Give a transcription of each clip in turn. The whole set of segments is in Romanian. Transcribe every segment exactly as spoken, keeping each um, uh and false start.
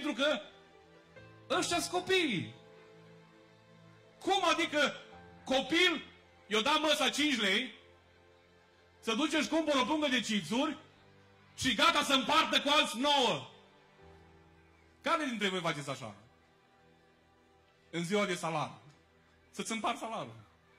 Pentru că ăștia sunt copiii. Cum adică copil, i-o da măsa cinci lei, să duce și cumpără o pungă de chipsuri și gata să împartă cu alți nouă. Care dintre voi faceți așa? În ziua de salar. Să-ți împart salarul.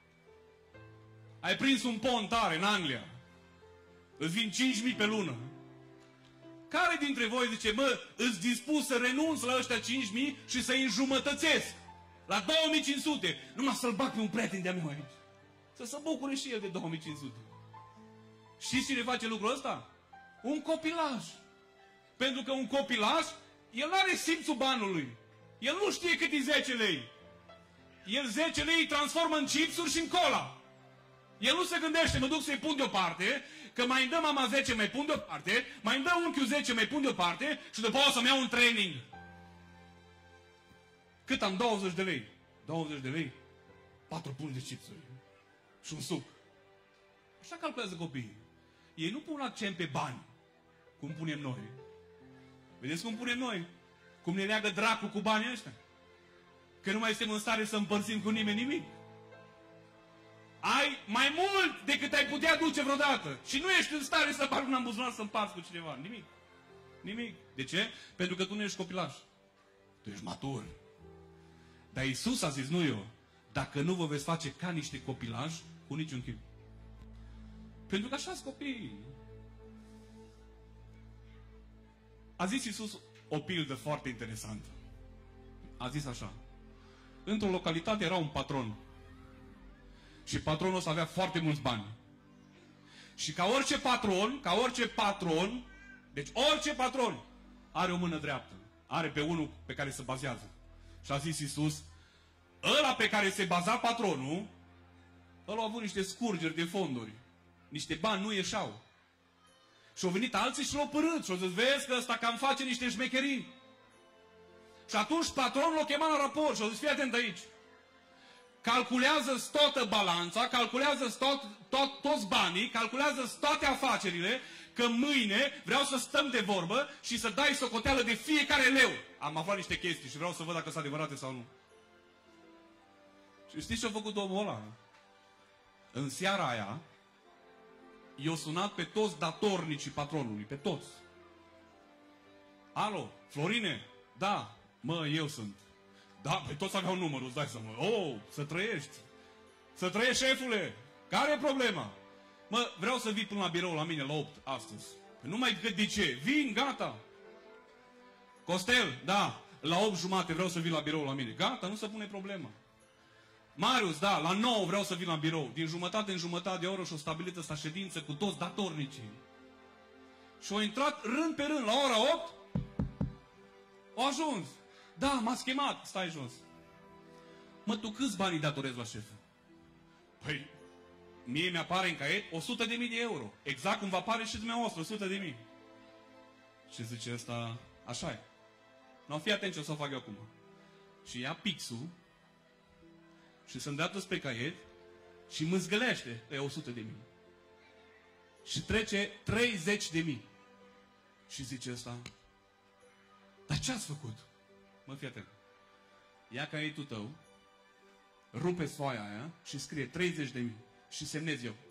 Ai prins un pont tare în Anglia. Îți vin cinci mii pe lună. Care dintre voi zice, mă, îți dispus să renunț la ăștia cinci mii și să-i înjumătățesc la două mii cinci sute, numai să-l bag pe un prieten de-a meu aici. Să se bucure și el de două mii cinci sute. Știți cine face lucrul ăsta? Un copilaj. Pentru că un copilaj, el are simțul banului. El nu știe cât e zece lei. El zece lei îi transformă în chipsuri și în cola. El nu se gândește, mă duc să-i pun deoparte, că mai îmi dă mama zece, mai pun deoparte, mai îmi dă unchiul zece, mai pun deoparte și după o să-mi iau un training. Cât am? douăzeci de lei. douăzeci de lei? patru pungi de chipsuri. Și un suc. Așa calculează copiii. Ei nu pun accent pe bani, cum punem noi. Vedeți cum punem noi? Cum ne leagă dracu cu banii ăștia? Că nu mai suntem în stare să împărțim cu nimeni nimic. Ai mai mult decât ai putea duce vreodată. Și nu ești în stare să bagi un buzunar să împarți cu cineva. Nimic. Nimic. De ce? Pentru că tu nu ești copilaș. Tu ești matur. Dar Iisus a zis, nu eu, dacă nu vă veți face ca niște copilași, cu niciun chip. Pentru că așa sunt copiii. A zis Iisus o pildă foarte interesantă. A zis așa. Într-o localitate era un patron. Și patronul ăsta avea foarte mulți bani. Și ca orice patron, ca orice patron, deci orice patron are o mână dreaptă. Are pe unul pe care se bazează. Și a zis Iisus, ăla pe care se baza patronul, ăla a avut niște scurgeri de fonduri. Niște bani nu ieșeau. Și au venit alții și l-au părât. Și au zis, vezi că ăsta cam face niște șmecherii. Și atunci patronul l-a chemat la raport și au zis, fii atent aici. Calculează toată balanța, calculează tot, tot, toți banii, calculează toate afacerile, că mâine vreau să stăm de vorbă și să dai socoteală de fiecare leu. Am aflat niște chestii și vreau să văd dacă sunt adevărate sau nu. Și știți ce a făcut omul ăla? În seara aia, i-a sunat pe toți datornicii patronului, pe toți. Alo, Florine? Da, mă, eu sunt. Da, pe toți aveau numărul, îți dai seama. Oh, să trăiești. Să trăiești, șefule. Care e problema? Mă, vreau să vii până la birou la mine la opt astăzi. Nu mai decât de ce. Vin, gata. Costel, da, la opt jumate vreau să vii la birou la mine. Gata, nu se pune problema. Marius, da, la nouă vreau să vin la birou. Din jumătate în jumătate de oră și-o stabilit ăsta ședință cu toți datornicii. Și-au intrat rând pe rând la ora opt. Au ajuns. Da, m-ați chemat. Stai jos. Mă, tu câți bani datorezi la șef? Păi, mie mi-apare în caiet o sută de mii de euro. Exact cum vă apare și dumneavoastră, o sută de mii. Și zice ăsta, așa e. Nu, fii atent ce o să fac eu acum. Și ia pixul și se îndreaptă spre caiet și mâzgălește pe o sută de mii. Și trece treizeci de mii. Și zice ăsta, dar ce ați făcut? Mă, fii atent. Ia caietul tău, rupe foaia aia și scrie treizeci de mii. Și semnez eu.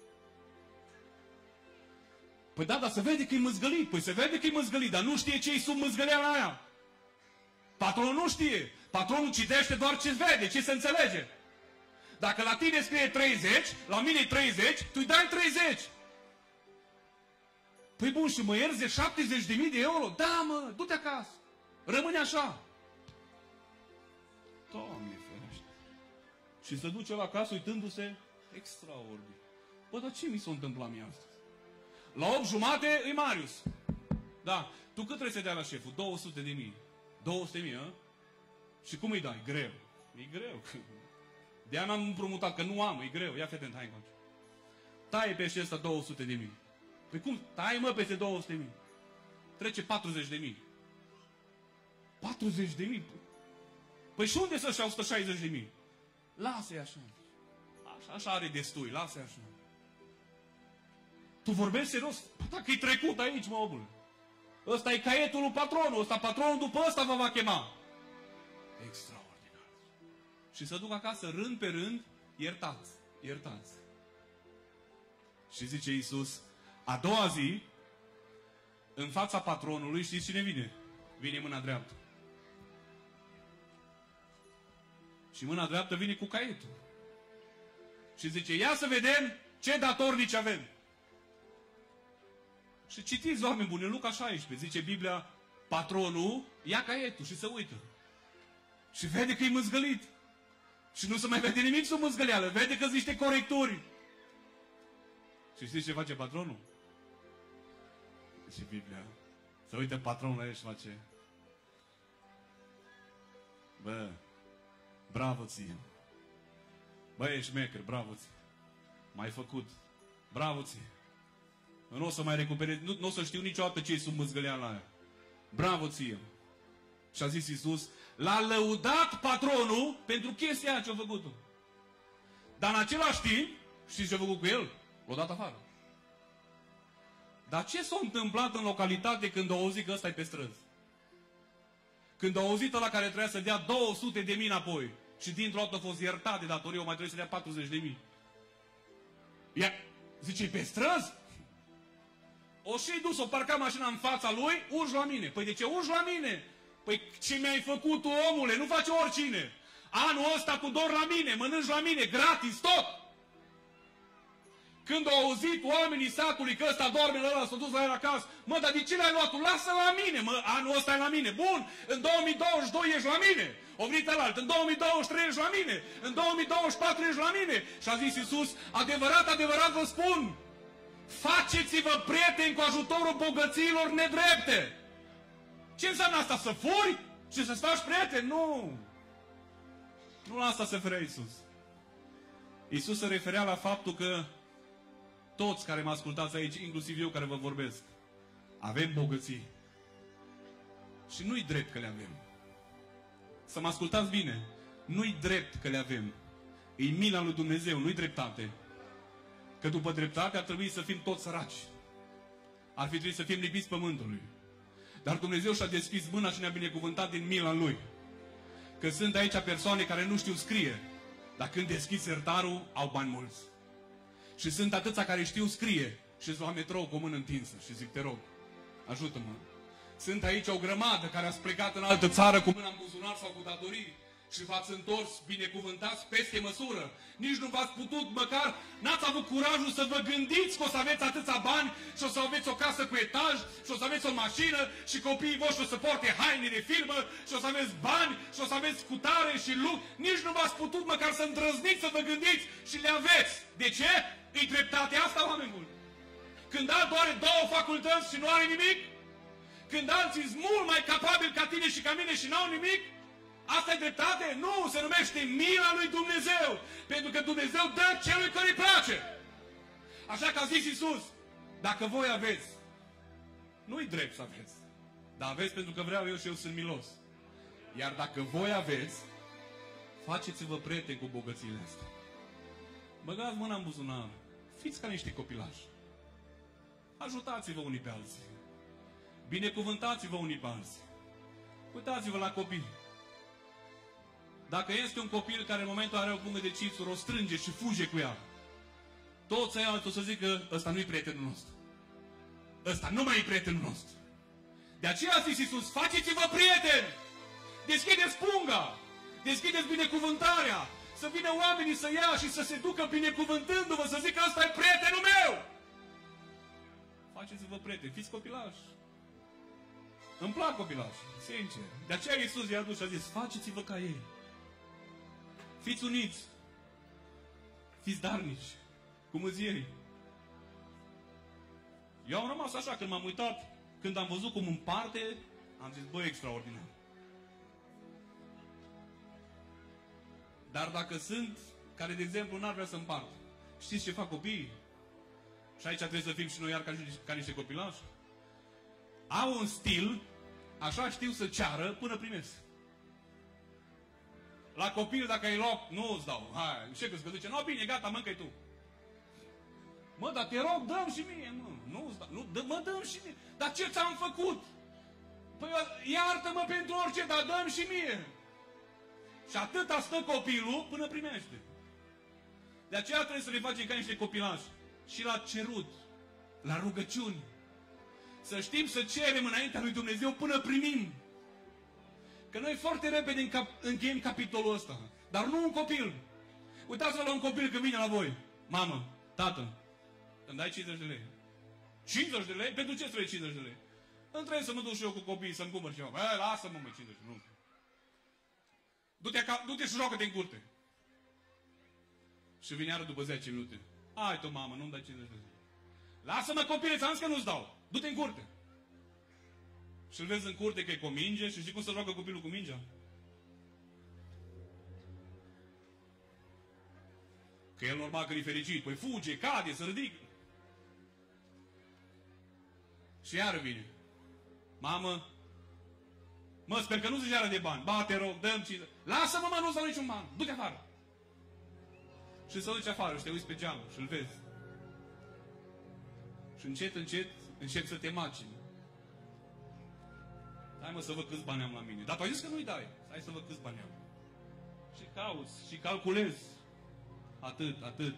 Păi da, dar se vede că e măzgălit. Păi se vede că e măzgălit, dar nu știe ce-i sub măzgăleala aia. Patronul nu știe. Patronul citește doar ce vede, ce se înțelege. Dacă la tine scrie treizeci, la mine e treizeci, tu îi dai treizeci. Păi bun, și mă ierzi de șaptezeci de mii de euro? Da, mă, du-te acasă. Rămâne așa. Doamne ferește. Și se duce la casă uitându-se extraordinar. Bă, dar ce mi s-a întâmplat mie astăzi? La opt jumate e Marius. Da. Tu cât trebuie să dea la șeful? două sute de mii. două sute de mii, a? Și cum îi dai? Greu. E greu. De-aia m-am împrumutat, că nu am, e greu. Ia fii atent, hai încoace. Taie pe ăsta două sute de mii. Păi cum? Tai, mă, peste două sute de mii. Trece patruzeci de mii. patruzeci de mii? Păi și unde să-și ia o sută șaizeci de mii? Lasă-i așa. Așa, așa are destui, lasă-i așa. Tu vorbești serios? Păi dacă e trecut aici, mă, omule. Ăsta e caietul lui patronul, ăsta patronul după ăsta vă va chema. Extraordinar. Și să duc acasă rând pe rând, iertați, iertați. Și zice Iisus, a doua zi, în fața patronului, știți cine vine? Vine mâna dreaptă. Și mâna dreaptă vine cu caietul. Și zice, ia să vedem ce datornici avem. Și citiți, oameni buni, în Luca șaisprezece, zice Biblia, patronul ia caietul și se uită. Și vede că e mâzgălit. Și nu se mai vede nimic sub mâzgăleală. Vede că sunt niște corecturi. Și știți ce face patronul? Zice Biblia. Se uită patronul la el și face, bă, bravo ție. Bă, ești șmecher, bravo ție. M-ai făcut. Bravo ție. Nu o să mai recuperez, nu, nu o să știu niciodată ce e sub mâzgăleala aia. Bravo ție. Și a zis Iisus, l-a lăudat patronul pentru chestia aia ce-a făcut-o. Dar în același timp, știți ce a făcut cu el? L-a dat afară. Dar ce s-a întâmplat în localitate când a auzit că ăsta e pe străzi? Când a auzit ăla care trebuia să dea două sute de mii înapoi și dintr-o dată a fost iertat de datorie, o mai trebuie să dea patruzeci de mii. Ia, zice, pe străzi? O și dus, o parca mașina în fața lui, urci la mine. Păi de ce urci la mine? Păi ce mi-ai făcut tu, omule? Nu face oricine. Anul ăsta cu dor la mine, mănânci la mine, gratis, tot. Când au auzit oamenii satului că ăsta doarme la ăla, s-a dus la el acasă, mă, dar de ce l-ai luat tu? Lasă la mine, mă, anul ăsta e la mine. Bun, în două mii douăzeci și doi ești la mine. O venit ălalt, în două mii douăzeci și trei ești la mine. În două mii douăzeci și patru ești la mine. Și a zis Iisus, adevărat, adevărat vă spun, faceți-vă prieteni cu ajutorul bogățiilor nedrepte. Ce înseamnă asta? Să furi și să-ți faci prieteni? Nu. Nu la asta se referea Iisus. Iisus se referea la faptul că toți care mă ascultați aici, inclusiv eu care vă vorbesc, avem bogății. Și nu-i drept că le avem. Să mă ascultați bine. Nu-i drept că le avem. E mila lui Dumnezeu, nu-i dreptate. Că după dreptate ar trebui să fim toți săraci. Ar fi trebuit să fim lipiți pământului. Dar Dumnezeu și-a deschis mâna și ne-a binecuvântat din mila Lui. Că sunt aici persoane care nu știu scrie, dar când deschid sertarul, au bani mulți. Și sunt atâția care știu scrie și îți lua metrou cu o mână întinsă și zic, te rog, ajută-mă. Sunt aici o grămadă care ați plecat în altă țară cu mâna în buzunar sau cu datorii și v-ați întors binecuvântați peste măsură. Nici nu v-ați putut, măcar n-ați avut curajul să vă gândiți că o să aveți atâția bani și o să aveți o casă cu etaj și o să aveți o mașină și copiii voștri o să poarte haine de firmă și o să aveți bani și o să aveți cutare și lux. Nici nu v-ați putut măcar să îndrăzniți să vă gândiți și le aveți. De ce? E dreptatea asta, oameni buni. Când altul are două facultăți și nu are nimic, când alții sunt mult mai capabili ca tine și ca mine și n-au nimic, asta e dreptate? Nu, se numește mila lui Dumnezeu. Pentru că Dumnezeu dă celui care îi place. Așa că a zis Iisus, dacă voi aveți, nu-i drept să aveți, dar aveți pentru că vreau eu și eu sunt milos. Iar dacă voi aveți, faceți-vă prieteni cu bogățiile astea. Băgați mâna în buzunar. Fiți ca niște copilași. Ajutați-vă unii pe alții. Binecuvântați-vă unii pe alții. Uitați-vă la copii. Dacă este un copil care în momentul are o pungă de chipsuri, o strânge și fuge cu ea, toți ai altul să zică, ăsta nu-i prietenul nostru. Ăsta nu mai e prietenul nostru. De aceea a zis Iisus, faceți-vă prieteni! Deschideți punga! Deschideți binecuvântarea! Să vină oamenii să ia și să se ducă binecuvântându-vă, să zică, ăsta e prietenul meu! Faceți-vă prieteni, fiți copilași. Îmi plac copilași, sincer. De aceea Iisus i-a dus și a zis, faceți-vă ca ei. Fiți uniți. Fiți darnici. Cum îți ei. Eu am rămas așa, când m-am uitat, când am văzut cum împarte, am zis, băi, extraordinar. Dar dacă sunt care, de exemplu, n-ar vrea să împartă, știți ce fac copiii? Și aici trebuie să fim și noi iar ca, ca niște copilași. Au un stil, așa știu să ceară până primesc. La copil, dacă ai loc, nu îți dau. Hai, ce crezi că zice? Nu, bine, gata, mâncă-i tu. Mă, dar te rog, dăm și mie, mă. Nu îți dau. Nu, dă, mă, dăm și mie. Dar ce ți-am făcut? Păi iartă-mă pentru orice, dar dă-mi și mie. Și atâta stă copilul până primește. De aceea trebuie să ne facem ca niște copilași. Și la cerut, la rugăciuni. Să știm să cerem înaintea lui Dumnezeu până primim. Că noi foarte repede încap încheiem capitolul ăsta. Dar nu un copil. Uitați-vă la un copil când vine la voi. Mamă, tată, îmi dai cincizeci de lei. cincizeci de lei? Pentru ce trebuie cincizeci de lei? Îmi trebuie să mă duc și eu cu copiii să-mi cumpăr ceva. Bă, lasă-mă, mă, cincizeci, nu. Du-te du și joacă-te în curte. Și vine iară după zece minute. Hai tu, mamă, nu-mi dai cincizeci de lei. Lasă-mă, copile, ți-am zis că nu-ți dau. Du-te în curte. Și-l vezi în curte că e cu o minge și știi cum să joacă copilul cu mingea? Că el normal că e fericit. Păi fuge, cade, se ridică. Și iară vine. Mamă, mă, sper că nu se ceară de bani. Ba, te rog, dă-mi cincizeci. Lasă-mă, mă, nu-ți dau niciun ban. Du-te afară. Și se duce afară și te uiți pe geam și-l vezi. Și încet, încet, încep să te macini. Hai, mă, să văd câți bani am la mine. Dar tu ai zis că nu-i dai. Hai să văd câți bani am. Și cauți, și calculezi. Atât, atât.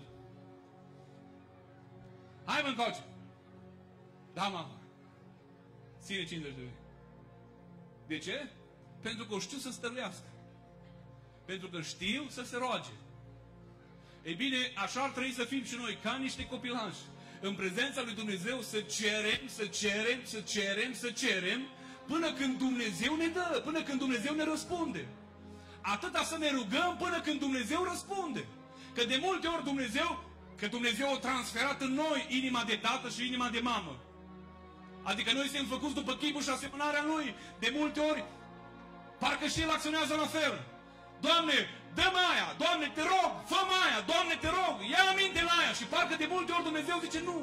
Hai, mă, încoace. Da, mamă. Ține cincizeci de lei. De ce? Pentru că știu să stăruiască. Pentru că știu să se roage. Ei bine, așa ar trebui să fim și noi, ca niște copilași. În prezența lui Dumnezeu să cerem, să cerem, să cerem, să cerem, până când Dumnezeu ne dă, până când Dumnezeu ne răspunde. Atâta să ne rugăm până când Dumnezeu răspunde. Că de multe ori Dumnezeu, că Dumnezeu a transferat în noi inima de tată și inima de mamă. Adică noi suntem făcuți după chipul și asemănarea Lui. De multe ori, parcă și El acționează la fel. Doamne, dă-mi aia, Doamne, te rog, fă-mi aia, Doamne, te rog, ia aminte la aia. Și parcă de multe ori Dumnezeu zice nu.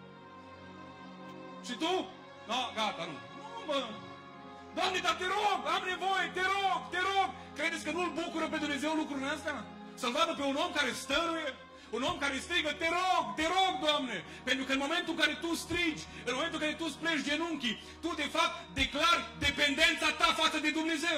Și tu? No, gata, nu. Nu, mă. Doamne, dar te rog, am nevoie, te rog, te rog. Credeți că nu-L bucură pe Dumnezeu lucrurile astea? Să-L vadă pe un om care stăruie, un om care strigă, te rog, te rog, Doamne. Pentru că în momentul în care tu strigi, în momentul în care tu îți pleci genunchii, tu de fapt declari dependența ta față de Dumnezeu.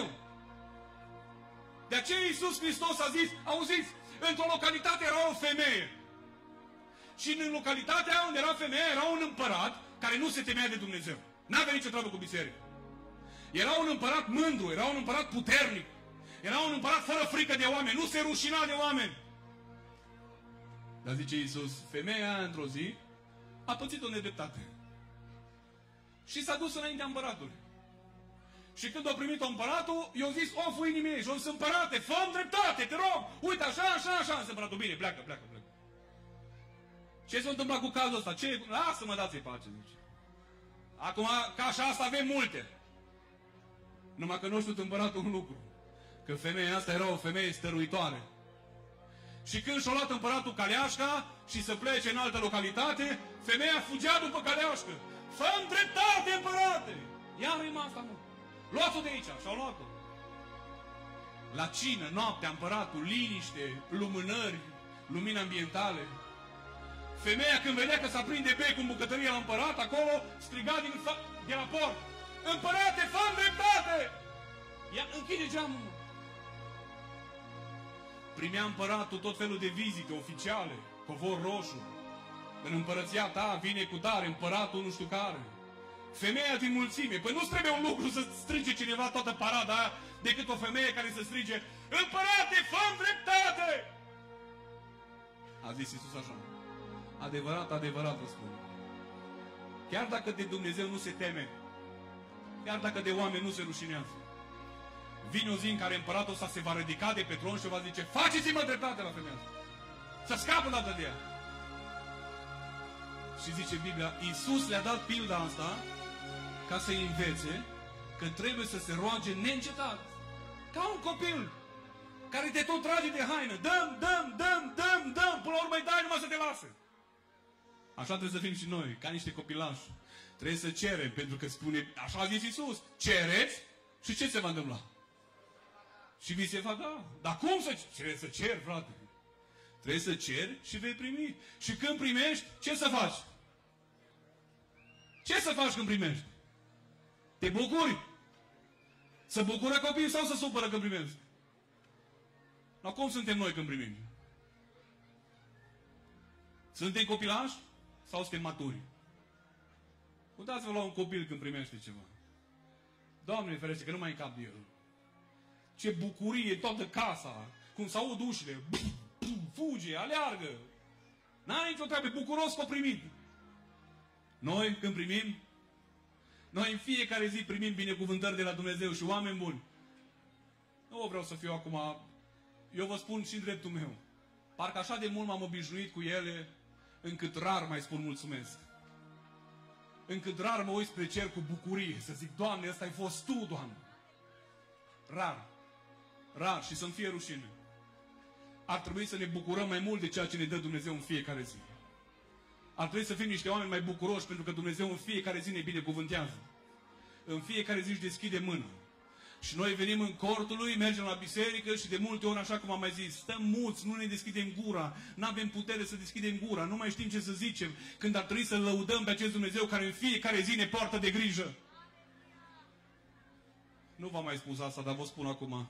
De aceea Iisus Hristos a zis, auziți, într-o localitate era o femeie. Și în localitatea unde era femeia era un împărat care nu se temea de Dumnezeu. N-avea nicio treabă cu biserică. Era un împărat mândru, era un împărat puternic. Era un împărat fără frică de oameni, nu se rușina de oameni. Dar zice Iisus, femeia într-o zi a pățit o nedreptate. Și s-a dus înaintea împăratului. Și când a primit-o împăratul, i-a zis oful inimii ei și o zis, împărate, fă-mi dreptate, te rog, uite așa, așa, așa. Zis împăratul, bine, pleacă, pleacă, pleacă. Ce s-a întâmplat cu cazul ăsta? Ce? Lasă-mă, dați-i pace, zice. Acum, ca așa asta avem multe. Numai că nu știu împăratul un lucru. Că femeia asta era o femeie stăruitoare. Și când și-a luat împăratul caleașca și să plece în altă localitate, femeia fugea după caleașcă. Fă-mi dreptate, împărate! Ia rima asta, mă. Luați-o de aici, și-au luat-o. La cină, noaptea, împăratul, liniște, lumânări, lumini ambientale. Femeia când vedea că s-aprinde becul în bucătărie la împărat, acolo striga din de la port. Împărate, fă-mi dreptate! Ia, închide geamul, mă. Primea împăratul tot felul de vizite oficiale, covor roșu. În împărăția ta vine cu tare împăratul nu știu care. Femeia din mulțime. Păi nu-ți trebuie un lucru să strige cineva toată parada aia decât o femeie care să strige împărate, fă-mi dreptate! A zis Iisus așa. Adevărat, adevărat vă spun. Chiar dacă de Dumnezeu nu se teme, chiar dacă de oameni nu se rușinează, vine o zi în care împăratul ăsta se va ridica de pe tron și va zice faceți-mă dreptate la femeia asta. Să scapă dată de ea. Și zice Biblia, Iisus le-a dat pilda asta ca să-i învețe că trebuie să se roage neîncetat. Ca un copil care te tot trage de haină. Dăm, dăm, dăm, dăm, dăm. Până la urmă îi dai numai să te lase. Așa trebuie să fim și noi, ca niște copilași. Trebuie să cerem, pentru că spune, așa a zis Iisus, cereți și ce se va întâmpla? Și vi se va da. Dar cum să ceri? Să ceri, frate. Trebuie să ceri și vei primi. Și când primești, ce să faci? Ce să faci când primești? Te bucuri? Să bucură copiii sau să supără când primesc? La cum suntem noi când primim? Suntem copilași sau suntem maturi? Uitați-vă la un copil când primește ceva. Doamne ferește că nu mai încap de el. Ce bucurie toată casa, cum se aud ușile, fuge, aleargă. N-are nicio treabă, bucuros că o primit. Noi când primim, noi în fiecare zi primim binecuvântări de la Dumnezeu și oameni buni. Nu vreau să fiu acum, eu vă spun și în dreptul meu. Parcă așa de mult m-am obișnuit cu ele, încât rar mai spun mulțumesc. Încât rar mă uit spre cer cu bucurie, să zic, Doamne, ăsta ai fost Tu, Doamne. Rar. Rar și să-mi fie rușine. Ar trebui să ne bucurăm mai mult de ceea ce ne dă Dumnezeu în fiecare zi. Ar trebui să fim niște oameni mai bucuroși, pentru că Dumnezeu în fiecare zi ne binecuvântează. În fiecare zi își deschide mâna. Și noi venim în cortul lui, mergem la biserică și de multe ori, așa cum am mai zis, stăm muți, nu ne deschidem gura, nu avem putere să deschidem gura, nu mai știm ce să zicem, când ar trebui să lăudăm pe acest Dumnezeu care în fiecare zi ne poartă de grijă. Nu v-am mai spus asta, dar vă spun acum.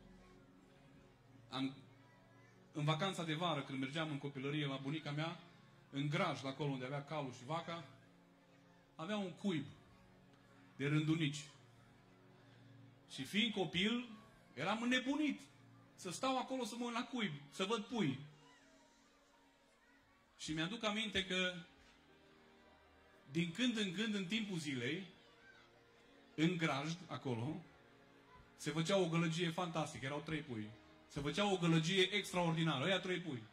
Am, în vacanța de vară, când mergeam în copilărie la bunica mea, în graj, la acolo unde avea calul și vaca, avea un cuib de rândunici. Și fiind copil, eram înnebunit să stau acolo să mă uit la cuib, să văd pui. Și mi-aduc aminte că din când în când, în timpul zilei, în grajd, acolo, se făcea o gălăgie fantastică, erau trei pui. Se făcea o gălăgie extraordinară, ăia trei pui.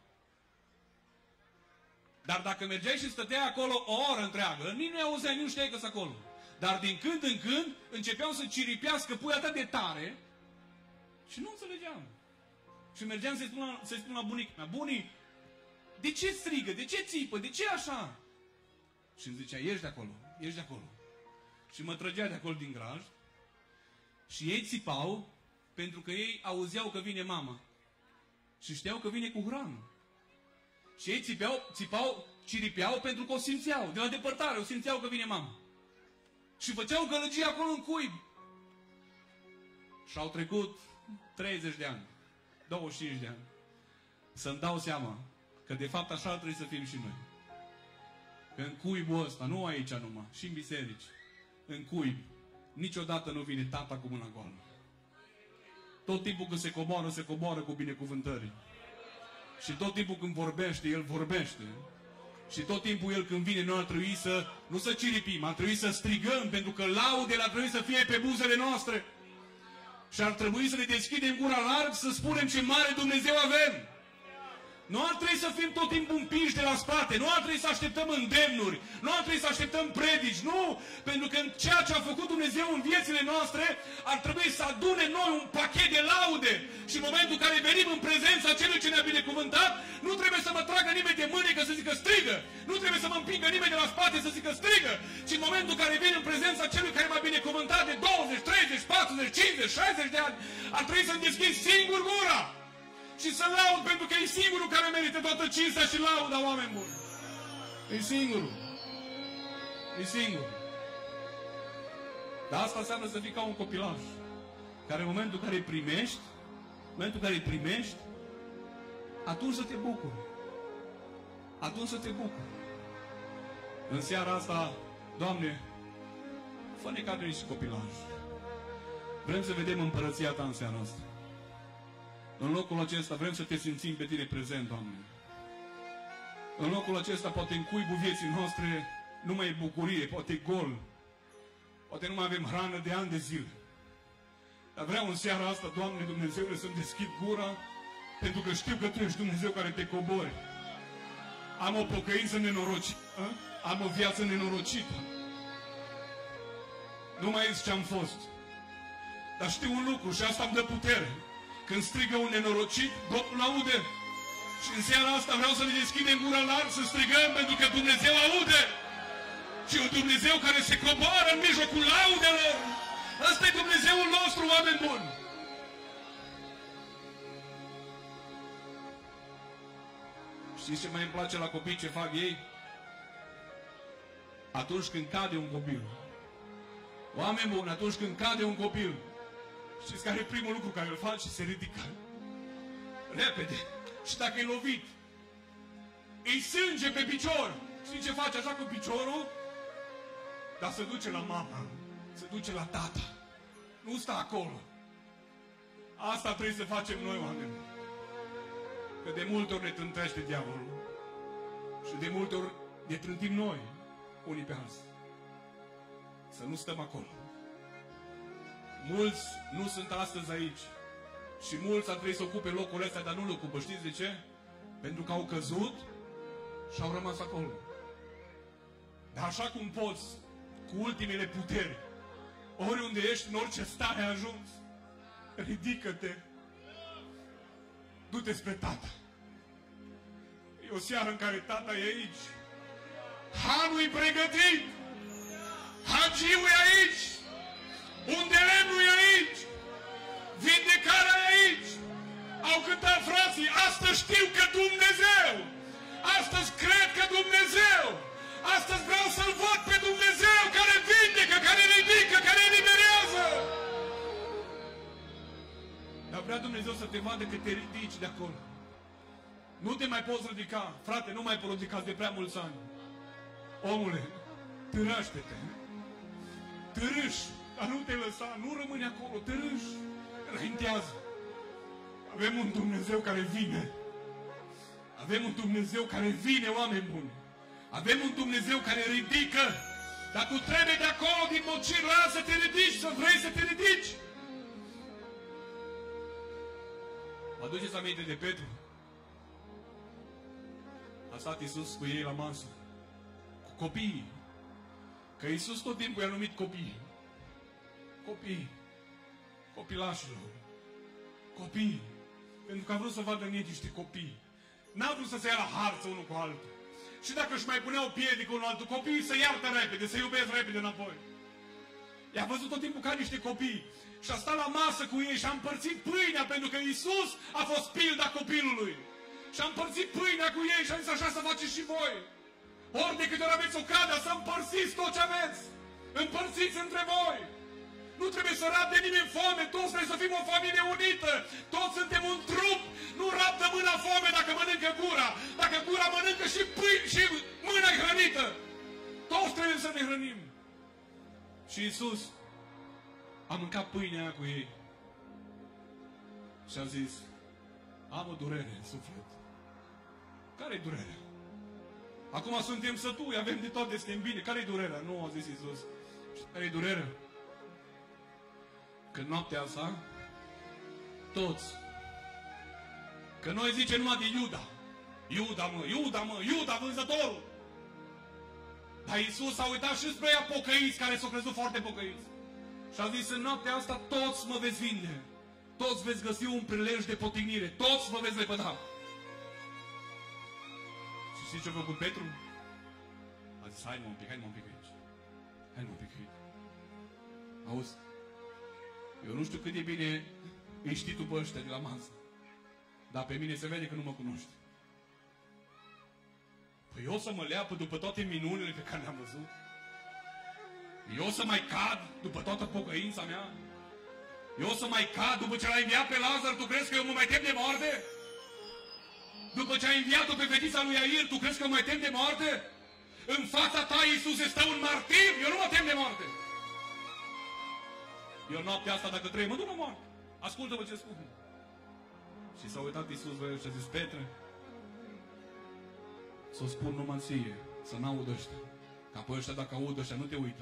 Dar dacă mergeai și stăteai acolo o oră întreagă, nici nu auzeai, nu știai că-s acolo. Dar din când în când începeau să ciripească pui atât de tare și nu înțelegeam. Și mergeam să-i spun, să spun la bunica mea, bunii, de ce strigă, de ce țipă, de ce așa? Și îmi zicea, ieși de acolo, ieși de acolo. Și mă trăgea de acolo din graj și ei țipau pentru că ei auzeau că vine mama. Și știau că vine cu hrană. Și ei țipeau, țipau, ciripeau pentru că o simțeau. De la depărtare o simțeau că vine mama. Și făceau gălăgie acolo în cuib. Și au trecut treizeci de ani, douăzeci și cinci de ani. Să-mi dau seama că de fapt așa ar trebui să fim și noi. Că în cuibul ăsta, nu aici numai, și în biserici, în cuib, niciodată nu vine tata cu mâna goală. Tot timpul când se coboară, se coboară cu binecuvântări. Și tot timpul când vorbește, El vorbește. Și tot timpul El când vine, noi ar trebui să, nu să ciripim, ar trebui să strigăm, pentru că laudele ar trebui să fie pe buzele noastre. Și ar trebui să ne deschidem gura larg, să spunem ce mare Dumnezeu avem. Nu ar trebui să fim tot timpul împiși de la spate, nu ar trebui să așteptăm îndemnuri, nu ar trebui să așteptăm predici, nu! Pentru că în ceea ce a făcut Dumnezeu în viețile noastre, ar trebui să adune noi un pachet de laude. Și în momentul în care venim în prezența celui ce ne-a binecuvântat, nu trebuie să mă tragă nimeni de mânecă să zică strigă, nu trebuie să mă împingă nimeni de la spate să zică strigă, ci în momentul în care vin în prezența celui care m-a binecuvântat de douăzeci, treizeci, patruzeci, cincizeci, șaizeci de ani, ar trebui să-mi deschid singur gura. Și să laud, pentru că e singurul care merită toată cinstea și lauda, oameni buni. E singurul. E singurul. Dar asta înseamnă să fii ca un copilaș, care în momentul în care îi primești, în momentul în care îi primești, atunci să te bucuri. Atunci să te bucuri. În seara asta, Doamne, fă-ne ca noi și copilași. Vrem să vedem împărăția Ta în seara asta. În locul acesta vrem să te simțim pe tine prezent, Doamne. În locul acesta, poate în cuibul vieții noastre, nu mai e bucurie, poate e gol. Poate nu mai avem hrană de ani de zile. Dar vreau în seara asta, Doamne Dumnezeule, să-mi deschid gura, pentru că știu că Tu ești Dumnezeu care te cobori. Am o pocăință nenorocită, am o viață nenorocită. Nu mai ești ce-am fost. Dar știu un lucru și asta îmi dă putere. Când strigă un nenorocit, Domnul aude. Și în seara asta vreau să ne deschidem gura larg, să strigăm, pentru că Dumnezeu aude. Și un Dumnezeu care se coboară în mijlocul laudelor. Ăsta e Dumnezeul nostru, oameni buni. Știți ce mai îmi place la copii, ce fac ei? Atunci când cade un copil. Oameni buni, atunci când cade un copil, Știți care e primul lucru care îl face? Se ridică. Repede. Și dacă e lovit, îi sânge pe picior. Știi ce face așa cu piciorul? Dar se duce la mama. Se duce la tata. Nu stă acolo. Asta trebuie să facem noi, oameni. Că de multe ori ne trântește diavolul. Și de multe ori ne trântim noi, unii pe alții. Să nu stăm acolo. Mulți nu sunt astăzi aici. Și mulți ar trebui să ocupe locul ăsta, dar nu-l ocupă. Știți de ce? Pentru că au căzut și au rămas acolo. Dar așa cum poți, cu ultimele puteri, oriunde ești, în orice stare ai ajuns, ridică-te. Du-te spre tata. E o seară în care tata e aici. Hanul e pregătit. Hagiul e aici. Undelemnul e aici. Vindecarea e aici. Au cântat frații. Astăzi știu că Dumnezeu. Astăzi cred că Dumnezeu. Astăzi vreau să-L văd pe Dumnezeu care vindecă, care ridică, care eliberează. Dar vrea Dumnezeu să te vadă că te ridici de acolo. Nu te mai poți ridica. Frate, nu mai poți ridica de prea mulți ani. Omule, târăște-te. Târâși. Dar nu te lăsa, nu rămâne acolo. Târâși. Înaintează. Avem un Dumnezeu care vine. Avem un Dumnezeu care vine, oameni buni. Avem un Dumnezeu care ridică. Dar tu trebuie de acolo, din mocirul ăla, să te ridici, să vrei să te ridici. Vă aduceți aminte de Petru? A stat Iisus cu ei la masă. Cu copiii. Că Iisus tot timpul i-a numit copii. Copii. Copilașilor. Copii. Pentru că a vrut să vadă în ei niște copii. N-a vrut să se ia la harță unul cu altul. Și dacă își mai punea o piedică unul altul, copiii să iartă repede, să iubesc repede înapoi. I-a văzut tot timpul ca niște copii. Și a stat la masă cu ei și a împărțit pâinea, pentru că Iisus a fost pilda copilului. Și a împărțit pâinea cu ei și a zis așa să faceți și voi. Ori de câte ori aveți ocazia să împărțiți tot ce aveți. Împărțiți între voi. Nu trebuie să rabde nimeni foame, toți trebuie să fim o familie unită. Toți suntem un trup. Nu rabdă mâna foame dacă mănâncă gura. Dacă gura mănâncă și pâine și mâna hrănită. Toți trebuie să ne hrănim. Și Iisus a mâncat pâinea aia cu ei. Și a zis, am o durere în suflet. Care-i durerea? Acum suntem sătui, avem de toate, suntem bine. Care-i durerea? Nu, a zis Iisus. Care-i durerea? Că noaptea asta, toți, că noi zice numai de Iuda. Iuda, mă, Iuda, mă, Iuda, vânzătorul. Dar Iisus a uitat și spre ea pocăiți, care s-au crezut foarte pocăiți. Și a zis, în noaptea asta toți mă veți vinde. Toți veți găsi un prilej de potignire. Toți vă veți lepăda. Și știți ce a făcut Petru? A zis, hai mă un pic, hai mă un pic aici. Hai mă un pic aici. Auzi? Eu nu știu cât de bine îi știi tu pe ăștia de la masă. Dar pe mine se vede că nu mă cunoști. Păi eu să mă leapă după toate minunile pe care le-am văzut? Eu să mai cad după toată pocăința mea? Eu să mai cad după ce l-a înviat pe Lazar? Tu crezi că eu mă mai tem de moarte? După ce a înviat-o pe fetița lui Iair, tu crezi că mă mai tem de moarte? În fața ta, Iisuse, stă un martir. Eu nu mă tem de moarte. Eu noaptea asta, dacă trebuie, mă duc la moarte. Ascultă-mă ce spun. Și s-a uitat Iisus la el și a zis, Petre, să o spun numai ție, să n-audă ăștia. Ca pe ăștia, dacă audă ăștia, nu te uită.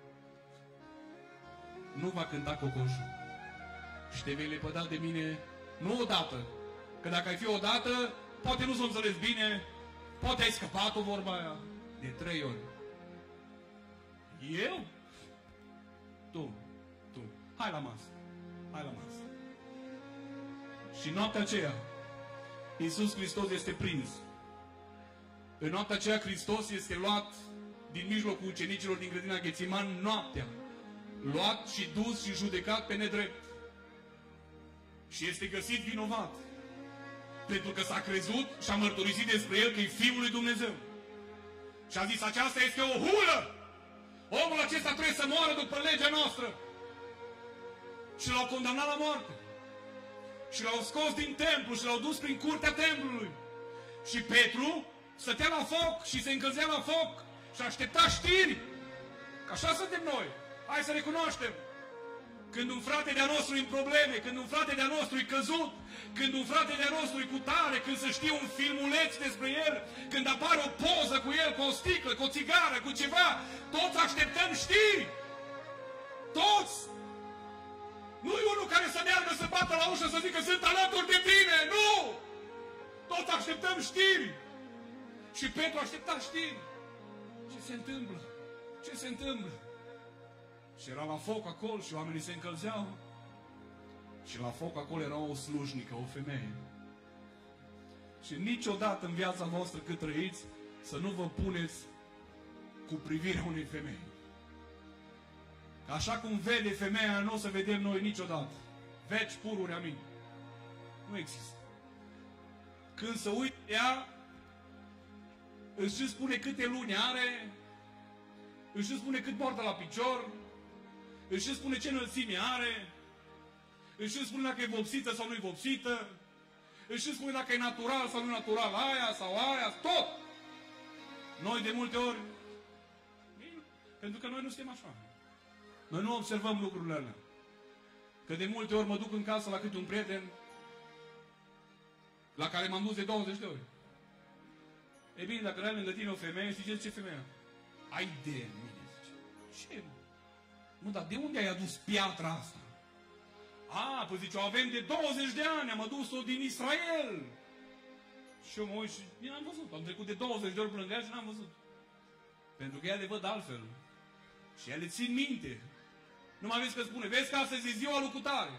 Nu va cânta cocoșul. Și te vei lepăda de mine, nu odată. Că dacă ai fi odată, poate nu s-o înțeles bine, poate ai scăpat o vorba aia. De trei ori. Eu? Tu. Tu. Hai la masă. Hai la masă. Și noaptea aceea, Iisus Hristos este prins. În noaptea aceea, Hristos este luat din mijlocul ucenicilor din grădina Ghețiman noaptea. Luat și dus și judecat pe nedrept. Și este găsit vinovat. Pentru că s-a crezut și a mărturisit despre el că e Fiul lui Dumnezeu. Și a zis, aceasta este o hulă. Omul acesta trebuie să moară după legea noastră. și l-au condamnat la moarte. Și l-au scos din templu și l-au dus prin curtea templului. Și Petru stătea la foc și se încălzea la foc și aștepta știri. Că așa suntem noi. Hai să recunoaștem. Când un frate de-a nostru e în probleme, când un frate de-a nostru e căzut, când un frate de-a nostru e cu tare, când să știe un filmuleț despre el, când apare o poză cu el, cu o sticlă, cu o țigară, cu ceva, toți așteptăm știri. Toți. Nu e unul care să meargă să bată la ușă să zică sunt alături de tine. Nu! Toți așteptăm știri. Și Petru aștepta știri. Ce se întâmplă? Ce se întâmplă? Și era la foc acolo și oamenii se încălzeau. Și la foc acolo era o slujnică, o femeie. Și niciodată în viața voastră cât trăiți să nu vă puneți cu privirea unei femei. Că așa cum vede femeia, nu o să vedem noi niciodată. Veci pururi, amin. Nu există. Când se uită ea, își spune câte luni are, își spune cât poartă la picior, își spune ce înălțime are, își spune dacă e vopsită sau nu e vopsită, își spune dacă e natural sau nu e natural aia sau aia, tot! Noi de multe ori, pentru că noi nu suntem așa. Noi nu observăm lucrurile alea. Că de multe ori mă duc în casă la câte un prieten la care m-am dus de douăzeci de ori. E bine, dacă ai lângă tine o femeie, știi ce femeie? Ai de mine, zice. Ce? Mă, dar de unde ai adus piatra asta? A, păi zice, o avem de douăzeci de ani, am adus-o din Israel. Și eu mă uit și n-am văzut. Am trecut de douăzeci de ori pe lângă ea și n-am văzut. Pentru că ea le văd altfel. Și ea le țin minte. Nu mai vezi că spune, vezi că astăzi e ziua lui cutare.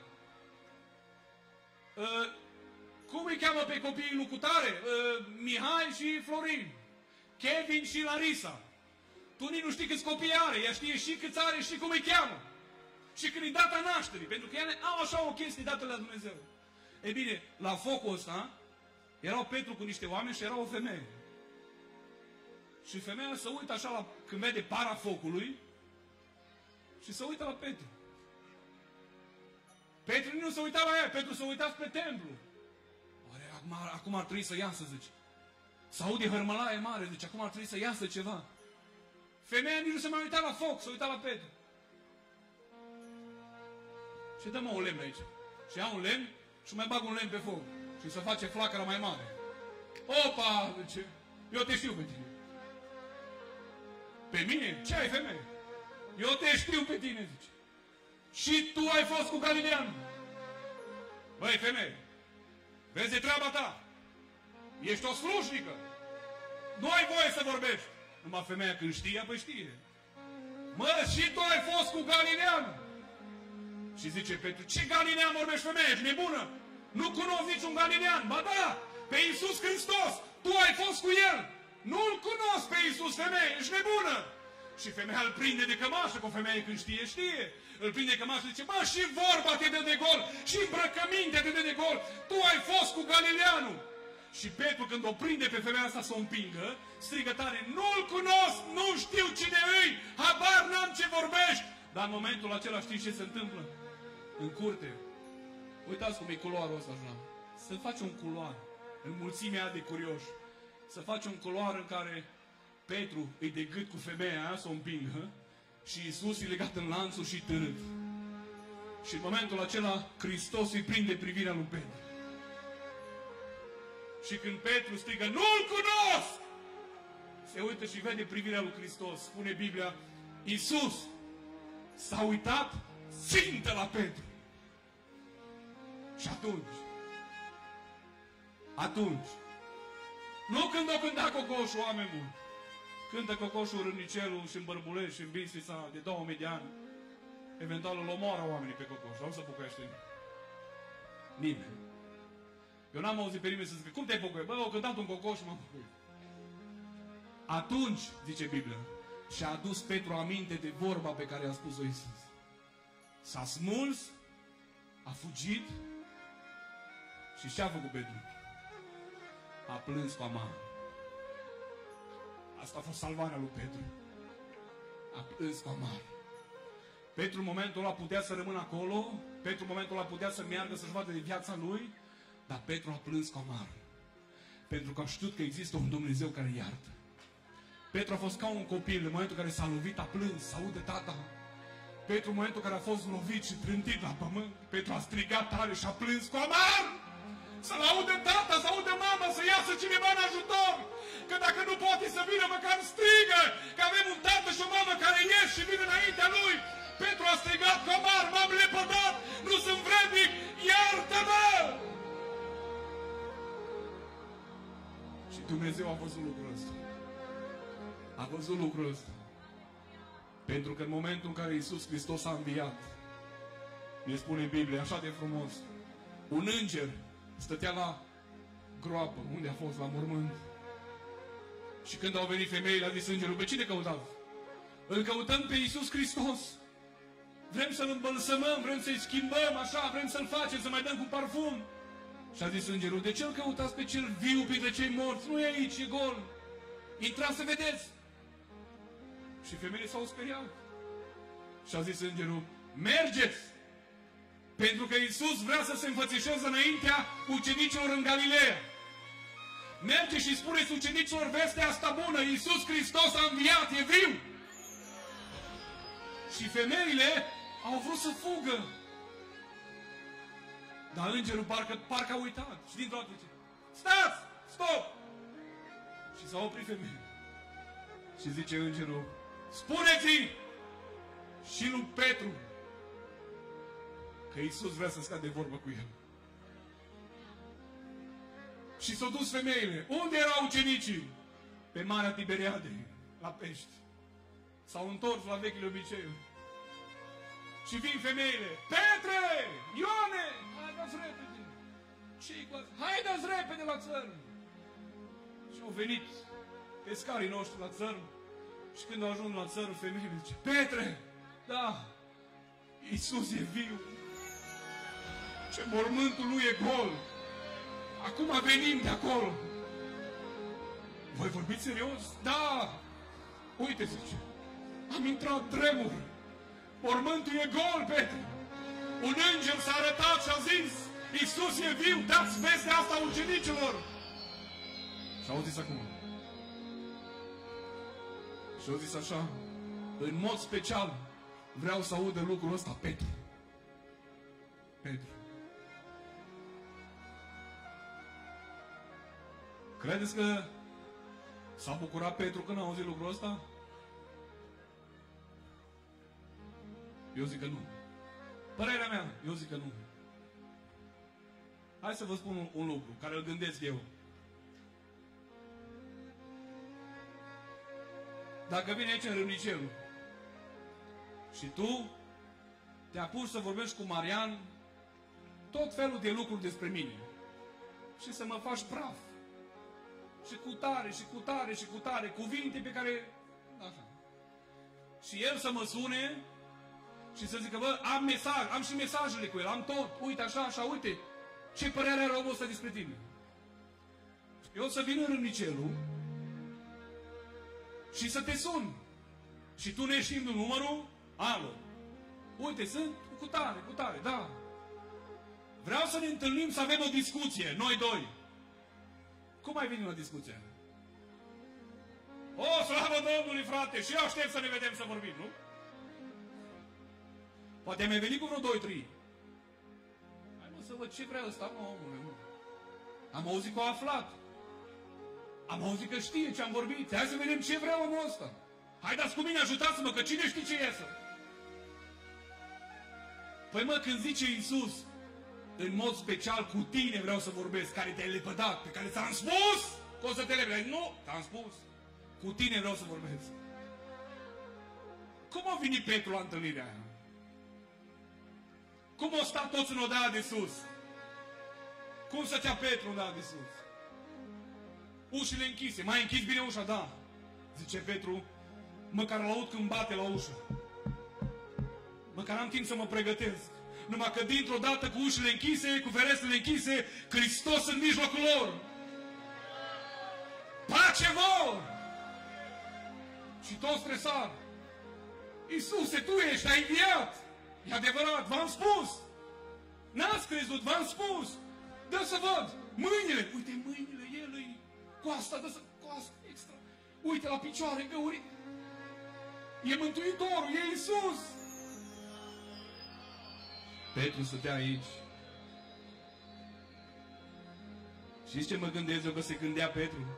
Uh, cum îi cheamă pe copiii lui cutare? Uh, Mihai și Florin. Kevin și Larisa. Tu nici nu știi câți copii are. Ea știe și câți are și cum îi cheamă. Și când e data nașterii. Pentru că ele au așa o chestie dată la Dumnezeu. Ei bine, la focul ăsta erau Petru cu niște oameni și era o femeie. Și femeia se uită așa la, când vede para focului și se uită la Petru. Petru nu se uita la ea, Petru se uita spre templu. Oare, acum, acum ar trebui să iasă, zice. Se aude hărmălaie mare, zice, acum ar trebui să iasă ceva. Femeia nici nu se mai uita la foc, se uita la Petru. Și dă-mă un lemn aici. Și ia un lemn și mai bag un lemn pe foc. Și se face flacăra mai mare. Opa, zice, eu te știu pe tine. Pe mine? Ce ai, femeie? Eu te știu pe tine, zice. Și tu ai fost cu Galilean. Băi, femeie, vezi de treaba ta. Ești o slujnică. Nu ai voie să vorbești. Numai femeia când știe, păi știe. Mă, și tu ai fost cu Galilean. Și zice Petru, ce Galilean vorbești, femeie? Ești nebună? Nu cunosc niciun Galilean. Ba da, pe Iisus Hristos. Tu ai fost cu El. Nu-L cunosc pe Iisus, femeie. Ești nebună. Și femeia îl prinde de cămașă, cu o femeie când știe, știe. Îl prinde de cămașă și zice, bă, și vorba te dă de gol, și îmbrăcămintea te dă de gol. Tu ai fost cu Galileanul. Și Petru, când o prinde pe femeia asta să o împingă, strigă tare, nu-L cunosc, nu știu cine îi, habar n-am ce vorbești. Dar în momentul acela știi ce se întâmplă? În curte. Uitați cum e culoarul ăsta așa. Să faci un culoar, în mulțimea de curioși. Să faci un culoar în care Petru îi de gât cu femeia aia să o împingă și Iisus e legat în lanțuri și târât. Și în momentul acela Hristos îi prinde privirea lui Petru. Și când Petru strigă, nu-L cunosc! Se uită și vede privirea lui Hristos. Spune Biblia, Iisus s-a uitat țintă la Petru. Și atunci, atunci, nu când o cânta cocoșul, oameni buni, cântă cocoșul Rânicelul și în Bărbulești și în Bistrița de două mii de ani, eventual îl omoară oamenii pe cocoș, nu se pocăiește nimeni. Eu n-am auzit pe nimeni să zică, cum te-ai pocăit? Bă, au cântat un cocoș și m-am pocăit. Atunci, zice Biblia, și-a adus Petru aminte de vorba pe care a spus-o Iisus. S-a smuls, a fugit și ce-a făcut Petru? A plâns cu amar. Asta a fost salvarea lui Petru. A plâns cu amar. Petru în momentul ăla putea să rămână acolo, Petru în momentul ăla putea să meargă să-și vadă de viața lui, dar Petru a plâns cu amar. Pentru că a știut că există un Dumnezeu care iartă. Petru a fost ca un copil, în momentul în care s-a lovit, a plâns, să aude tata. Petru în momentul în care a fost lovit și trântit la pământ, Petru a strigat tare și a plâns cu amar. Să-l aude tata, să aude mama, să iasă cineva în ajutor. Că dacă nu poate să vină, măcar strigă, că avem un tată și o mamă care ies și vin înaintea lui. Petru a strigat cu amar, m-am lepădat, nu sunt vrednic, iartă-mă! Și Dumnezeu a văzut lucrul ăsta. A văzut lucrul ăsta. Pentru că în momentul în care Iisus Hristos a înviat, ne spune în Biblie așa de frumos, un înger stătea la groapă, unde a fost, la mormânt. Și când au venit femeile, a zis îngerul, pe cine căutați? Îl căutăm pe Iisus Hristos. Vrem să-L îmbălsămăm, vrem să-i schimbăm, așa, vrem să-L facem, să mai dăm cu parfum. Și a zis îngerul, de ce îl căutați pe cel viu printre cei morți? Nu e aici, e gol. Intrați să vedeți. Și femeile s-au speriat. Și a zis îngerul, mergeți! Pentru că Iisus vrea să se înfățișeze înaintea ucenicilor în Galileea. Merge și spuneți ucenicilor vestea asta bună, Iisus Hristos a înviat, e viu! Și femeile au vrut să fugă. Dar îngerul parcă, parcă a uitat. Și dintr-o dată zice, stați! Stop! Și s-a oprit femeile. Și zice îngerul, spuneți-i și lui Petru că Iisus vrea să stea de vorbă cu el. Și s-au dus femeile. Unde erau ucenicii? Pe Marea Tiberiade, la pești. S-au întors la vechile obiceiuri. Și vin femeile. Petre! Ioane! Haideți repede! Ce-i cu asta? Haideți repede la țărm! Și au venit pescarii noștri la țărm. Și când au ajuns la țărm, femeile zice, Petre! Da! Iisus e viu! Ce mormântul lui e gol! Acum venim de acolo! Voi vorbiți serios? Da! Uite, zice, am intrat tremur! Mormântul e gol, Petre! Un înger s-a arătat și a zis, Iisus e viu, dați vestea asta ucenicilor! Și au zis acum. Și au zis așa, în mod special, vreau să audă lucrul ăsta, Petru. Petru. Credeți că s-a bucurat Petru când a auzit lucrul ăsta? Eu zic că nu. Părerea mea, eu zic că nu. Hai să vă spun un, un lucru care îl gândesc eu. Dacă vine aici în Râmnicelul și tu te apuci să vorbești cu Marian tot felul de lucruri despre mine și să mă faci praf și cu tare, și cu tare, și cu tare, cuvinte pe care... Așa. Și el să mă sune și să zică, bă, am mesaj, am și mesajele cu el, am tot, uite așa, așa, uite, ce părere are omul ăsta despre tine? Eu să vin în Râmnicelul și să te sun. Și tu ne știi numărul? Alo. Uite, sunt cu tare, cu tare, da. Vreau să ne întâlnim, să avem o discuție, noi doi. Cum ai venit la discuție? O, slavă Domnului, frate, și eu aștept să ne vedem să vorbim, nu? Poate mi-ai venit cu vreo doi, trei. Hai mă să văd ce vrea ăsta, mă, omule, mă. Am auzit că a aflat. Am auzit că știe ce am vorbit. Hai să vedem ce vrea omul ăsta. Haideți cu mine, ajutați-mă, că cine știe ce iese? Păi mă, când zice Iisus, în mod special cu tine vreau să vorbesc, care te-ai lepădat, pe care ți-am spus că o să te lepădai. Nu, te-am spus. Cu tine vreau să vorbesc. Cum a venit Petru la întâlnirea aia? Cum o sta toți în odaia de sus? Cum stătea Petru în odaia de sus? Ușile închise. Mai închis bine ușa? Da. Zice Petru, măcar l-aud când bate la ușă. Măcar am timp să mă pregătesc. Numai că dintr-o dată cu ușile închise, cu ferestrele închise, Hristos în mijlocul lor. Pace vor! Și toți stresar. Iisuse, Tu ești, ai înviat. E adevărat, v-am spus. N-ați crezut, v-am spus. Dă să văd. Mâinile. Uite mâinile, El îi coasta, dă să... Coasta extra. Uite la picioare, în găuri. E Mântuitorul, e Iisus. Petru stătea aici. Știți ce mă gândesc eu că se gândea Petru?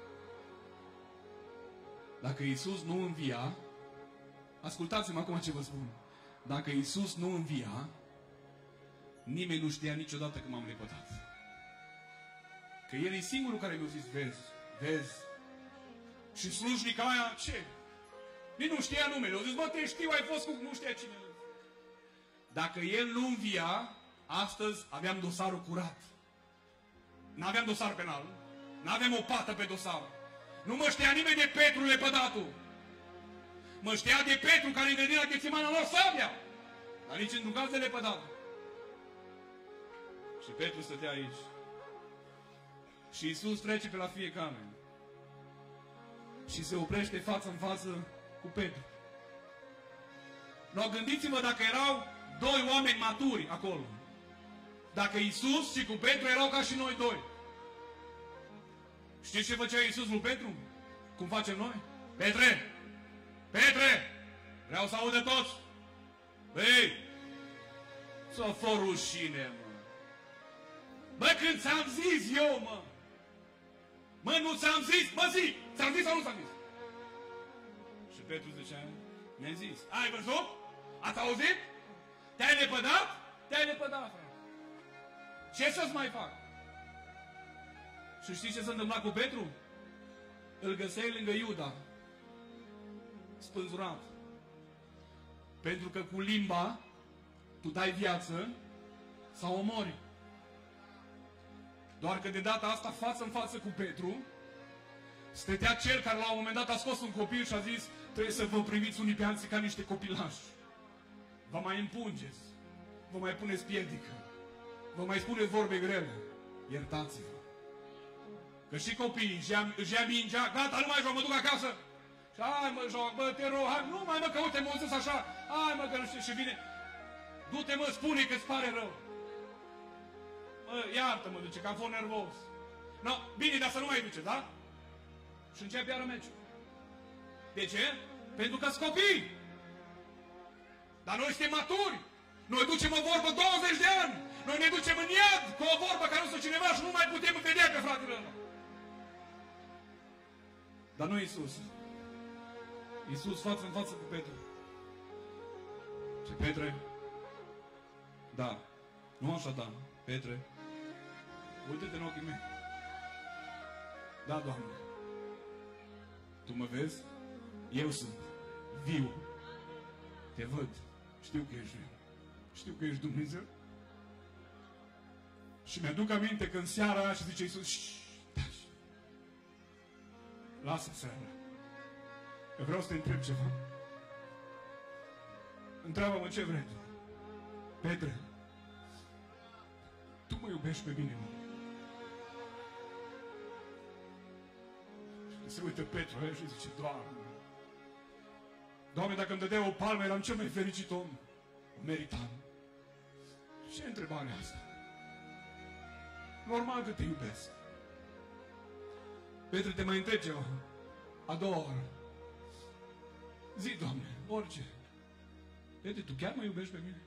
Dacă Iisus nu învia, ascultați-mă acum ce vă spun. Dacă Iisus nu învia, nimeni nu știa niciodată că m-am lepădat. Că El e singurul care mi-a zis, vezi, vezi. Și slujnica aia, ce? Nici nu știa numele. O zis, bă, te știu, ai fost cu... Nu știa cine. Dacă El nu învia, astăzi aveam dosarul curat. N-aveam dosar penal. N-aveam o pată pe dosar. Nu mă știa nimeni de Petru lepădatul. Mă știa de Petru care în grădina Ghețimana lor sabia. Dar nici într-un caz de lepădat. Și Petru stătea aici. Și Iisus trece pe la fiecare. Și se oprește față în față cu Petru. No, gândiți-vă dacă erau doi oameni maturi acolo. Dacă Iisus și cu Petru erau ca și noi doi. Știți ce făcea Iisus lui Petru? Cum facem noi? Petre! Petre! Vreau să audă toți! Băi! Să fă rușine, mă! Bă, când ți-am zis eu, mă! Mă, nu ți-am zis! Mă, zi! Ți-am zis sau nu ți-am zis? Și Petru zicea, mi-a zis. Ai văzut? Ați auzit? Te-ai lepădat? Te-ai lepădat, frate. Ce să-ți mai fac? Și știți ce s-a întâmplat cu Petru? Îl găseai lângă Iuda, spânzurat. Pentru că cu limba tu dai viață sau omori. Doar că de data asta, față în față cu Petru, stătea cel care la un moment dat a scos un copil și a zis, trebuie să vă priviți unii pe alții ca niște copilași. Vă mai împungeți, vă mai puneți piedică, vă mai spuneți vorbe grele. Iertați-vă. Că și copiii își ia mingea, gata, nu mai joc, mă duc acasă. Și hai mă joc, bă, te rog, hai, nu mai mă, că uite, mă zis așa, hai mă, că nu știu, și vine. Du-te mă, spune că-ți pare rău. Mă, iartă-mă, duce, că am fost nervos. No, bine, dar să nu mai duce, da? Și începe iară meciul. De ce? Pentru că-s copii. Dar noi suntem maturi. Noi ducem o vorbă douăzeci de ani. Noi ne ducem în iad cu o vorbă care nu sunt cineva și nu mai putem vedea pe fratele ăla. Dar nu Iisus. Iisus față în față cu Petru. Și Petre, da, nu așa, da, Petre, uite-te în ochii mei. Da, Doamne, Tu mă vezi? Eu sunt viu. Te văd. Știu că ești viu. Știu că ești Dumnezeu. Și mi-aduc aminte că în seara aia și zice Iisus, taci. Lasă seara. Că vreau să te întreb ceva. Întreabă-mă ce vrei. Petre, tu mă iubești pe mine, mă? Și se uită Petru aia și zice, Doamne, Doamne, dacă îmi dădea o palmă, eram cel mai fericit om. O meritam. Ce întrebare asta? Normal că te iubesc. Petre, te mai întreb ceva. A doua oară. Zi, Doamne, orice. Petre, tu chiar mă iubești pe mine?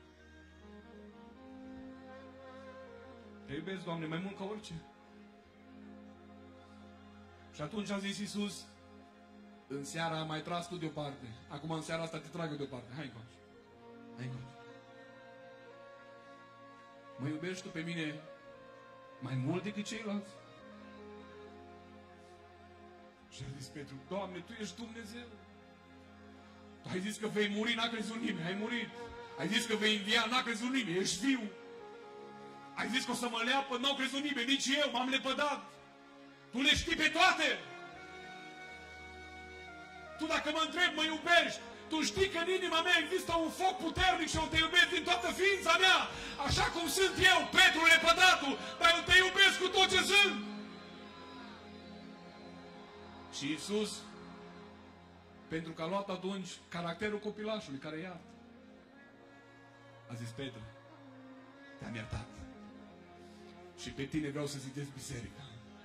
Te iubesc, Doamne, mai mult ca orice. Și atunci a zis Iisus, în seara am mai tras tu deoparte. Acum în seara asta te trag eu deoparte. Hai încoace. Hai încoace. Mă iubești tu pe mine mai mult decât ceilalți? Și a zis Petru, Doamne, Tu ești Dumnezeu. Tu ai zis că vei muri, n-a crezut nimeni, ai murit. Ai zis că vei învia, n-a crezut nimeni, ești viu. Ai zis că o să mă leapă, n-au crezut nimeni, nici eu, m-am lepădat. Tu le știi pe toate. Tu dacă mă întrebi, mă iubești. Tu știi că în inima mea există un foc puternic și eu te iubesc din toată ființa mea. Așa cum sunt eu, Petru lepădatul, dar eu te iubesc cu tot ce sunt. Și Iisus, Pentru că a luat atunci caracterul copilașului care iartă. A zis: Petre, te-am iertat. Și pe tine vreau să zidesc biserica.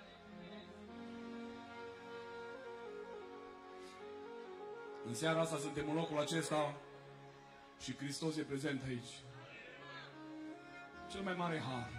În seara asta suntem în locul acesta și Hristos e prezent aici. Cel mai mare har.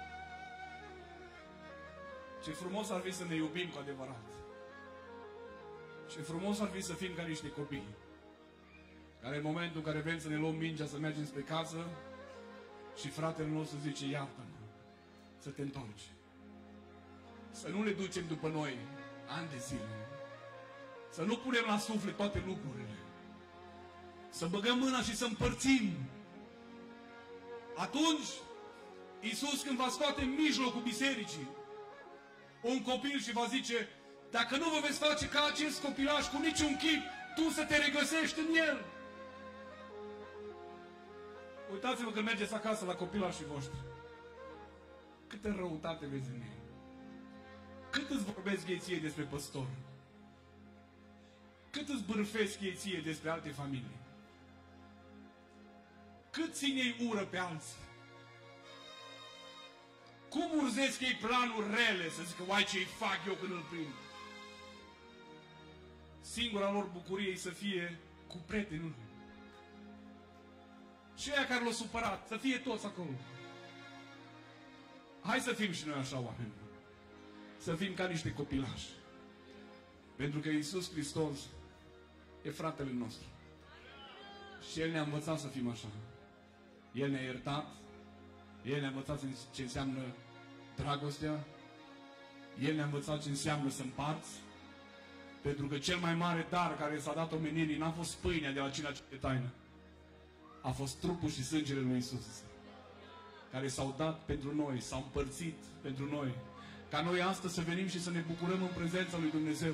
Ce frumos ar fi să ne iubim cu adevărat. Ce frumos ar fi să fim ca niște copii, care în momentul în care vrem să ne luăm mingea să mergem spre casă și fratele nostru zice: iartă-mă, să te întorci. Să nu le ducem după noi ani de zile. Să nu punem la suflet toate lucrurile. Să băgăm mâna și să împărțim. Atunci, Iisus când va scoate în mijlocul bisericii un copil și va zice: dacă nu vă veți face ca acest copilaș cu niciun chip, tu să te regăsești în el. Uitați-vă când mergeți acasă la copilașii voștri. Câtă răutate vezi în ei. Cât îți vorbesc ei ție despre păstor. Cât îți bârfesc ei ție despre alte familii. Cât țin ei ură pe alții. Cum urzesc ei planuri rele să zică: uai, ce-i fac eu când îl prind. Singura lor bucurie să fie cu prietenul. Și aia care l-a supărat, să fie toți acolo. Hai să fim și noi așa oameni. Să fim ca niște copilași. Pentru că Iisus Hristos e fratele nostru. Și El ne-a învățat să fim așa. El ne-a iertat. El ne-a învățat ce înseamnă dragostea. El ne-a învățat ce înseamnă să împarți. Pentru că cel mai mare dar care s-a dat omenirii n-a fost pâinea de la cina de taină. A fost trupul și sângele lui Iisus, care s-au dat pentru noi, s-au împărțit pentru noi. Ca noi astăzi să venim și să ne bucurăm în prezența lui Dumnezeu.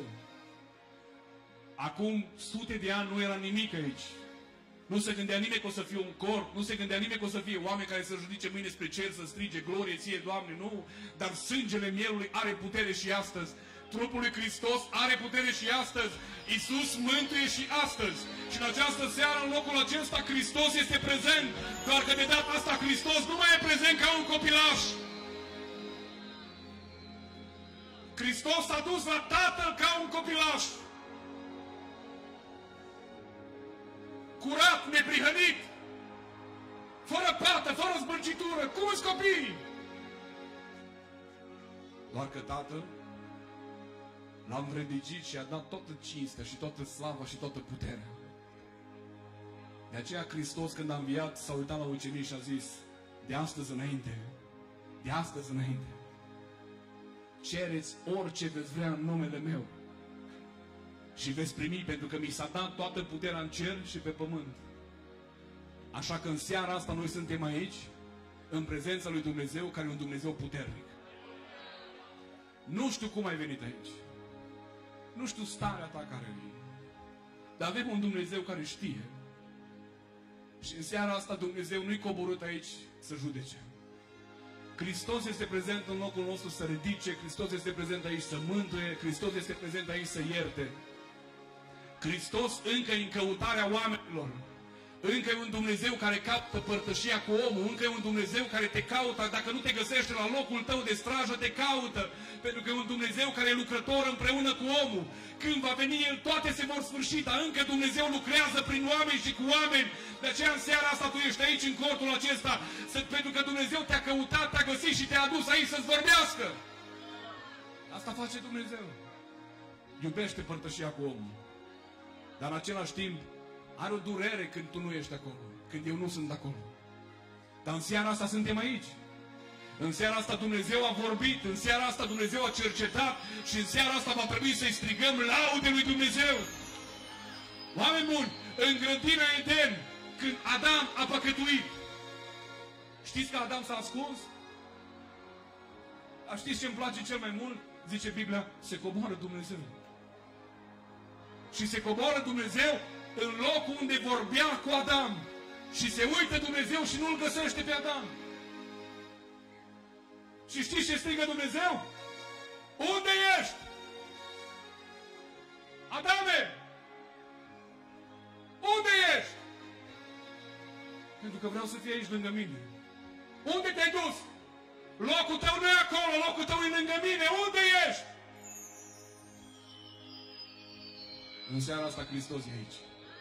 Acum sute de ani nu era nimic aici. Nu se gândea nimeni că o să fie un corp, nu se gândea nimeni că o să fie oameni care să judice mâine spre cer, să strige glorie ție, Doamne, nu. Dar sângele mielului are putere și astăzi. Trupul lui Hristos are putere și astăzi. Iisus mântuie și astăzi. Și în această seară, în locul acesta, Hristos este prezent. Doar că de data asta Hristos nu mai e prezent ca un copilaș. Hristos s-a dus la Tatăl ca un copilaș. Curat, neprihănit, fără pată, fără zbârcitură. Cum-s copiii? Doar că Tatăl l-a învrednicit și a dat toată cinstea și toată slava și toată puterea. De aceea Hristos, când a înviat, s-a uitat la ucenici și a zis: de astăzi înainte, de astăzi înainte, cereți orice veți vrea în numele meu și veți primi, pentru că mi s-a dat toată puterea în cer și pe pământ. Așa că în seara asta noi suntem aici, în prezența lui Dumnezeu, care e un Dumnezeu puternic. Nu știu cum ai venit aici. Nu știu starea ta care e. Dar avem un Dumnezeu care știe. Și în seara asta Dumnezeu nu-i coborât aici să judece. Hristos este prezent în locul nostru să ridice. Hristos este prezent aici să mântuie. Hristos este prezent aici să ierte. Hristos încă e în căutarea oamenilor. Încă e un Dumnezeu care captă părtășia cu omul. Încă e un Dumnezeu care te caută. Dacă nu te găsește la locul tău de strajă, te caută. Pentru că e un Dumnezeu care e lucrător împreună cu omul. Când va veni El, toate se vor sfârși. Dar încă Dumnezeu lucrează prin oameni și cu oameni. De aceea în seara asta tu ești aici, în cortul acesta. Pentru că Dumnezeu te-a căutat, te-a găsit și te-a adus aici să-ți vorbească. Asta face Dumnezeu. Iubește părtășia cu omul. Dar în același timp are o durere când tu nu ești acolo, când eu nu sunt acolo. Dar în seara asta suntem aici. În seara asta Dumnezeu a vorbit, în seara asta Dumnezeu a cercetat și în seara asta va trebui să-i strigăm laude lui Dumnezeu. Oameni buni, în grădina Eden, când Adam a păcătuit, știți că Adam s-a ascuns? Dar știți ce îmi place cel mai mult? Zice Biblia, se coboară Dumnezeu. Și se coboară Dumnezeu în locul unde vorbea cu Adam. Și se uită Dumnezeu și nu-l găsește pe Adam. Și știți ce strigă Dumnezeu? Unde ești? Adame! Pentru că vreau să fie aici lângă mine. Unde te-ai dus? Locul tău nu e acolo, locul tău e lângă mine. Unde ești? În seara asta Hristos e aici.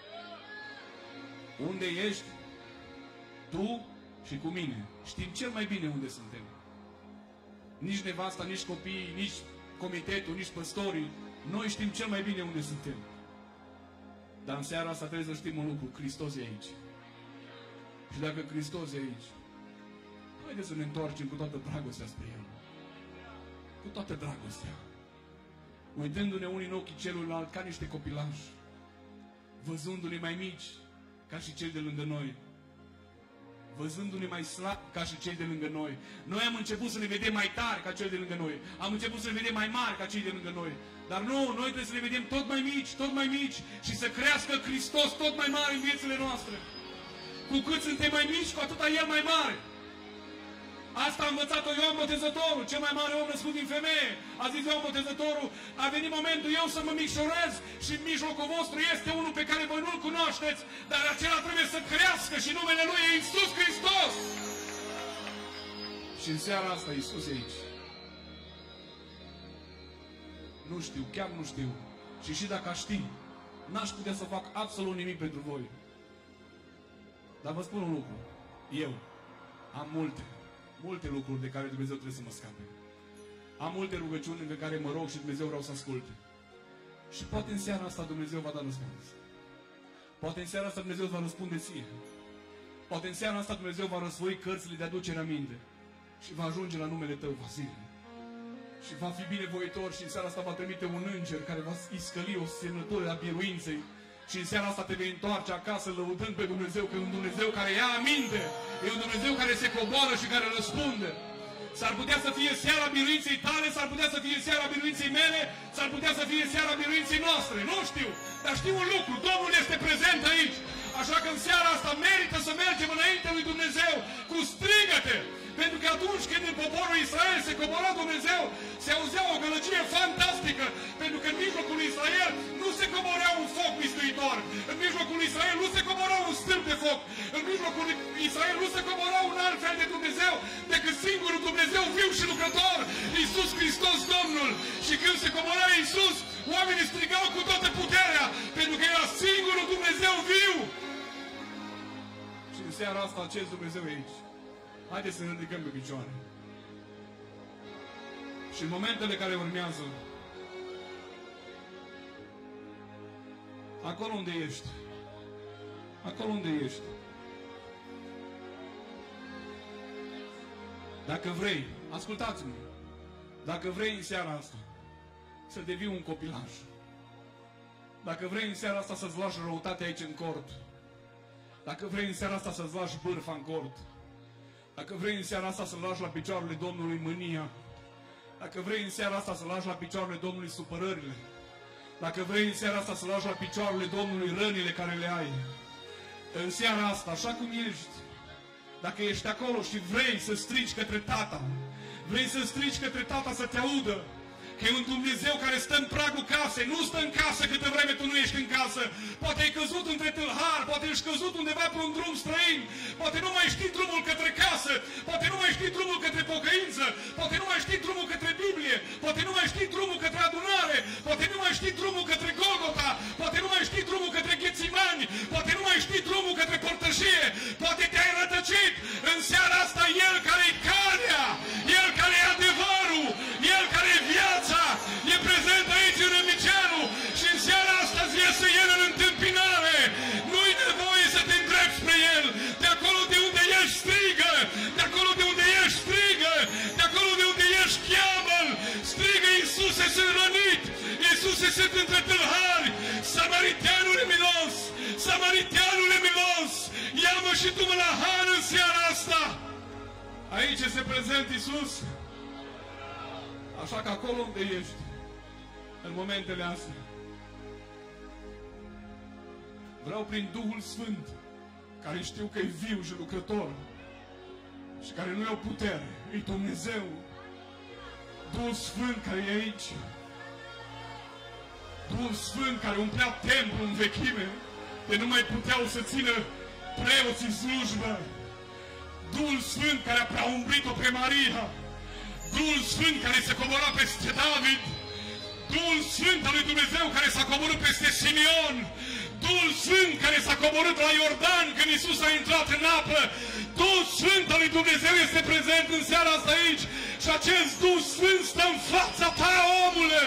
Unde ești? Tu și cu mine. Știm cel mai bine unde suntem. Nici nevasta, nici copiii, nici comitetul, nici păstorii. Noi știm cel mai bine unde suntem. Dar în seara asta trebuie să știm un lucru. Hristos e aici. Și dacă Hristos e aici, haideți să ne întoarcem cu toată dragostea spre El. Cu toată dragostea. Uitându-ne unii în ochii celuilalt ca niște copilași. Văzându-ne mai mici ca și cei de lângă noi. Văzându-ne mai slabi ca și cei de lângă noi. Noi am început să ne vedem mai tari ca cei de lângă noi. Am început să ne vedem mai mari ca cei de lângă noi. Dar nu, noi trebuie să ne vedem tot mai mici, tot mai mici și să crească Hristos tot mai mare în viețile noastre. Cu cât suntem mai mici, cu atâta El mai mare. Asta a învățat-o Ioan Botezătorul, cel mai mare om născut din femeie. A zis Ioan Botezătorul, a venit momentul eu să mă micșorez și în mijlocul vostru este unul pe care voi nu-L cunoașteți, dar acela trebuie să crească și numele Lui e Iisus Hristos. Și în seara asta Iisus e aici. Nu știu, chiar nu știu. Și și dacă aș ști, n-aș putea să fac absolut nimic pentru voi. Dar vă spun un lucru. Eu am multe, multe lucruri de care Dumnezeu trebuie să mă scape. Am multe rugăciuni în care mă rog și Dumnezeu vreau să asculte. Și poate în seara asta Dumnezeu va da răspuns. Poate în seara asta Dumnezeu va răspunde ție. Poate în seara asta Dumnezeu va răsfoi cărțile de aducere aminte. Și va ajunge la numele tău, Vasile. Și va fi binevoitor și în seara asta va trimite un înger care va iscăli o semnătură a biruinței. Și în seara asta te vei întoarce acasă lăudând pe Dumnezeu, că e un Dumnezeu care ia aminte. E un Dumnezeu care se coboară și care răspunde. S-ar putea să fie seara biruinței tale, s-ar putea să fie seara biruinței mele, s-ar putea să fie seara biruinței noastre. Nu știu, dar știu un lucru. Domnul este prezent aici. Așa că în seara asta merită să mergem înainte lui Dumnezeu cu strigăte. Pentru că atunci când în poporul Israel se cobora Dumnezeu, se auzea o gălăgie fantastică. Pentru că în mijlocul lui Israel nu se coborea un foc mistuitor. În mijlocul lui Israel nu se cobora un stâlp de foc. În mijlocul lui Israel nu se cobora un alt fel de Dumnezeu decât singurul Dumnezeu viu și lucrător, Iisus Hristos Domnul. Și când se cobora Iisus, oamenii strigau cu toată puterea, pentru că era singurul Dumnezeu viu. Și în seara asta acest Dumnezeu e aici. Haideți să ne ridicăm pe picioare. Și în momentele care urmează, acolo unde ești, acolo unde ești, dacă vrei, ascultați-mă, dacă vrei în seara asta să devii un copilaș, dacă vrei în seara asta să-ți lași răutatea aici în cort, dacă vrei în seara asta să-ți lași bârfa în cort, dacă vrei în seara asta să lași la picioarele Domnului mânia, dacă vrei în seara asta să lași la picioarele Domnului supărările, dacă vrei în seara asta să lași la picioarele Domnului rănile care le ai, în seara asta, așa cum ești, dacă ești acolo și vrei să strigi către Tata, vrei să strigi către Tata să te audă, că e un Dumnezeu care stă în pragul casei, nu stă în casă câtă vreme tu nu ești în casă. Poate ai căzut între tâlhari, poate ești căzut undeva pe un drum străin, poate nu mai știi drumul către casă, poate nu mai știi drumul către pocăință, poate nu mai știi drumul către Biblie, poate nu mai știi drumul către adunare, poate nu mai știi drumul către Golgota, poate nu mai știi drumul către Ghețimani, poate nu mai știi drumul către părtășie, poate te-ai rătăcit. În seara asta El care e calea, El care e adevărul, El care e viața, e prezent aici în Rămiceanu și în seara asta îți iese El în întâmpinare. Nu-i nevoie să te îndrepți spre El. De acolo de unde ești, strigă! De acolo de unde ești, strigă! De acolo de unde ești, cheamă-L! Strigă: Iisuse, sunt rănit! Iisuse, sunt între tâlhari! Samariteanule milos! Samariteanule milos! Ia-mă și tu mă la har în seara asta! Aici este prezent Iisus. Așa că acolo unde ești, în momentele astea, vreau prin Duhul Sfânt, care știu că e viu și lucrător și care nu e o putere, e Dumnezeu, Duhul Sfânt care e aici, Duhul Sfânt care umplea templul în vechime, de nu mai puteau să țină preoții în slujbă, Duhul Sfânt care a preumbrit-o pe Maria, Duhul Sfânt care se cobora peste David, Duhul Sfânt al lui Dumnezeu care s-a coborât peste Simeon, Duhul Sfânt care s-a coborât la Iordan când Iisus a intrat în apă, Duhul Sfânt al lui Dumnezeu este prezent în seara asta aici și acest Duh Sfânt stă în fața ta, omule!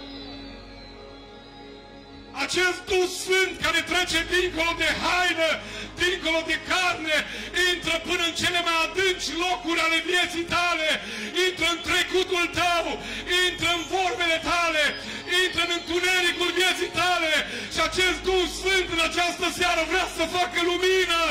Acest Duh Sfânt care trece dincolo de haină, dincolo de carne, intră până în cele mai adânci locuri ale vieții tale, intră în trecutul tău, intră în vorbele tale, intră în întunericul vieții tale și acest Duh Sfânt în această seară vrea să facă lumină.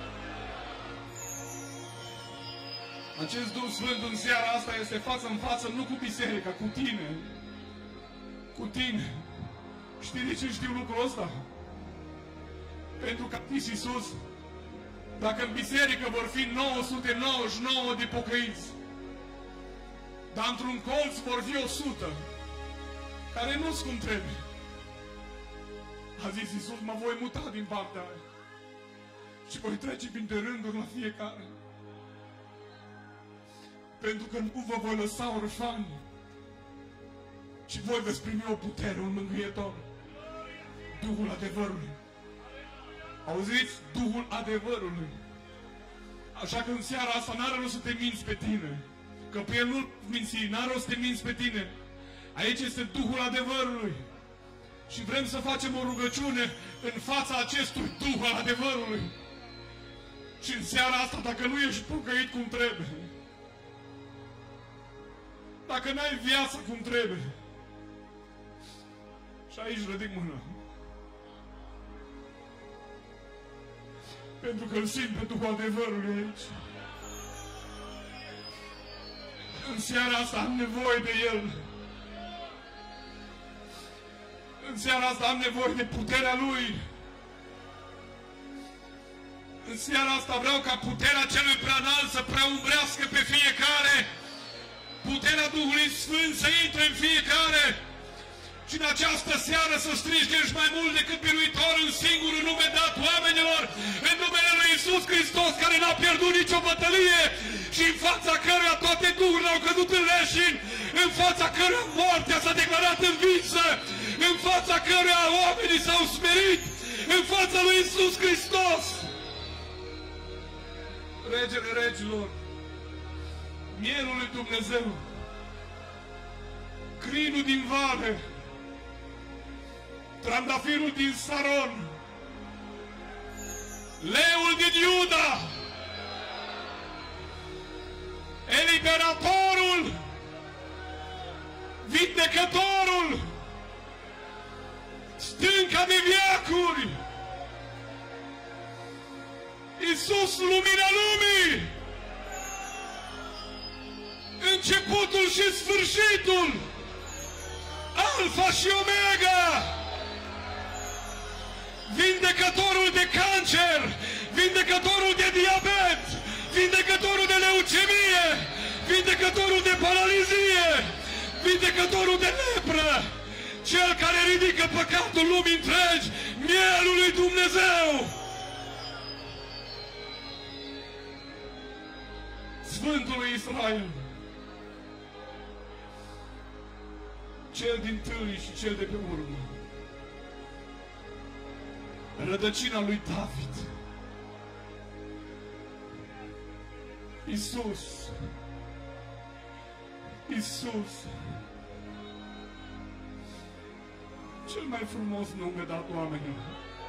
Acest Duh Sfânt în seara asta este față în față, nu cu biserica, cu tine. Cu tine. Știi de ce știu lucrul ăsta? Pentru că a zis Iisus, dacă în biserică vor fi nouă sute nouăzeci și nouă de pocăiți, dar într-un colț vor fi o sută, care nu-s cum trebuie. A zis Iisus, mă voi muta din partea aia și voi trece printre rânduri la fiecare. Pentru că nu vă voi lăsa orfani, ci voi veți primi o putere, un mângâietor. Duhul adevărului. Auziți? Duhul adevărului. Așa că în seara asta n-are rost să te minți pe tine. Că pe el nu minți, n-are rost să te minți pe tine. Aici este Duhul adevărului. Și vrem să facem o rugăciune în fața acestui Duh al adevărului. Și în seara asta, dacă nu ești pocăit cum trebuie, dacă n-ai viața cum trebuie, și aici ridic mâna, pentru că îl simt pe Duhul adevărului aici. În seara asta am nevoie de El. În seara asta am nevoie de puterea Lui. În seara asta vreau ca puterea Celui Preanalt să preumbrească pe fiecare. Puterea Duhului Sfânt să intre în fiecare. Și în această seară să strigi că ești mai mult decât biruitor în singurul nume dat oamenilor, în numele Lui Iisus Hristos, care n-a pierdut nicio bătălie și în fața căruia toate duhurile au căzut în leșin, în fața căruia moartea s-a declarat învinsă, în fața căruia oamenii s-au smerit, în fața Lui Iisus Hristos. Regele regilor, mielul lui Dumnezeu, crinul din vale, trandafirul din Saron, leul din Iuda, eliberatorul, vindecătorul, stânca de veacuri, Iisus, lumina lumii, începutul și sfârșitul, Alfa și Omega, vindecătorul de cancer, vindecătorul de diabet, vindecătorul de leucemie, vindecătorul de paralizie, vindecătorul de lepră, cel care ridică păcatul lumii întregi, mielul lui Dumnezeu. Sfântul lui Israel, cel din tâi și cel de pe urmă, rădăcina lui David, Iisus, Iisus, cel mai frumos nume dat oamenilor.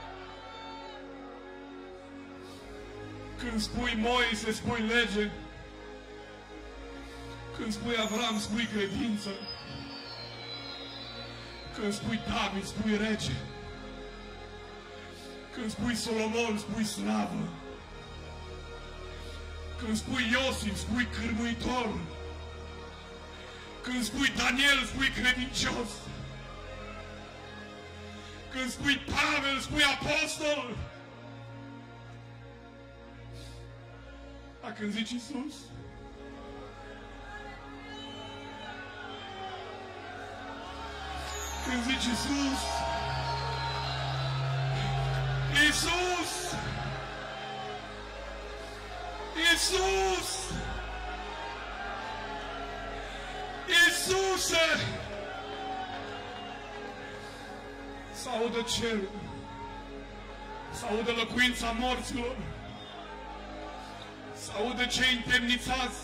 Când spui Moise, spui lege. Când spui Avram, spui credință. Când spui David, spui rege. Când spui Solomon, spui slavă. Când spui Iosif, spui cârmuitor. Când spui Daniel, spui credincios. Când spui Pavel, spui apostol. Dar când zici Iisus, când zici Iisus, Iisus, Iisus! Iisuse! Să audă cerul, să audă locuința morților, să audă cei întemnițați,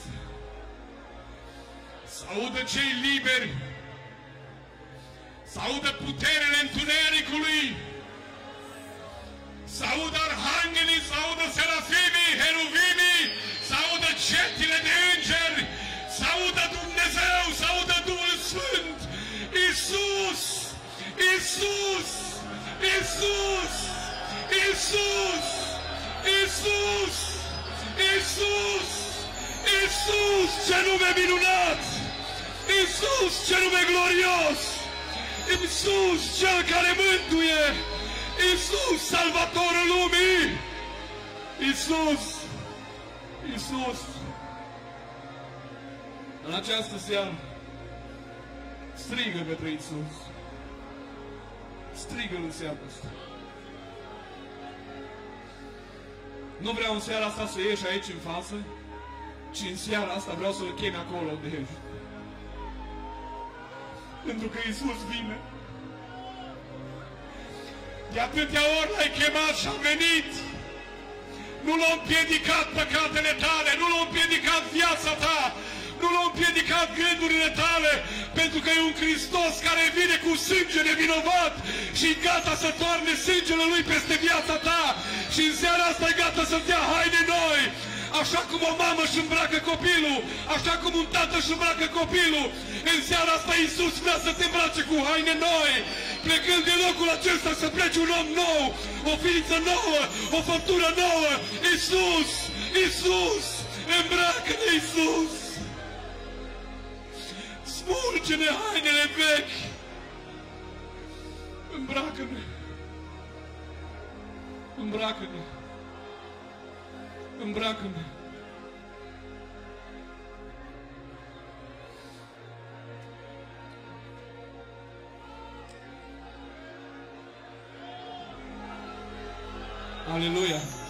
să audă cei liberi, să audă puterele întunericului, să audă arhanghelii, să audă serafimii, heruvimii, să audă cetile de îngeri, să audă Dumnezeu, să audă Duhul Sfânt. Iisus! Iisus! Iisus! Iisus! Iisus! Iisus! Iisus! Ce nume minunat! Iisus! Ce nume glorios! Iisus! Cel care mântuie! Iisus! Salvatorul lumii! Iisus! Iisus! În această seară strigă către Iisus. Strigă în seara asta. Nu vreau în seara asta să ieși aici în față, ci în seara asta vreau să-L chemi acolo de ești. Pentru că Iisus vine. De atâtea ori L-ai chemat și a venit. Nu L-au împiedicat păcatele tale, nu L-au împiedicat viața ta, nu L-au împiedicat gândurile tale, pentru că e un Hristos care vine cu sânge nevinovat și gata să toarne sângele Lui peste viața ta și în seara asta e gata să-ți dea haine noi. Așa cum o mamă își îmbracă copilul, așa cum un tată își îmbracă copilul, în seara asta Iisus vrea să te îmbrace cu haine noi, plecând de locul acesta să pleci un om nou, o ființă nouă, o făptură nouă. Iisus, Iisus, îmbracă-ne Iisus! Smulge-ne hainele vechi! Îmbracă-ne! Îmbracă-ne! Îmbracă-ne! Aleluia!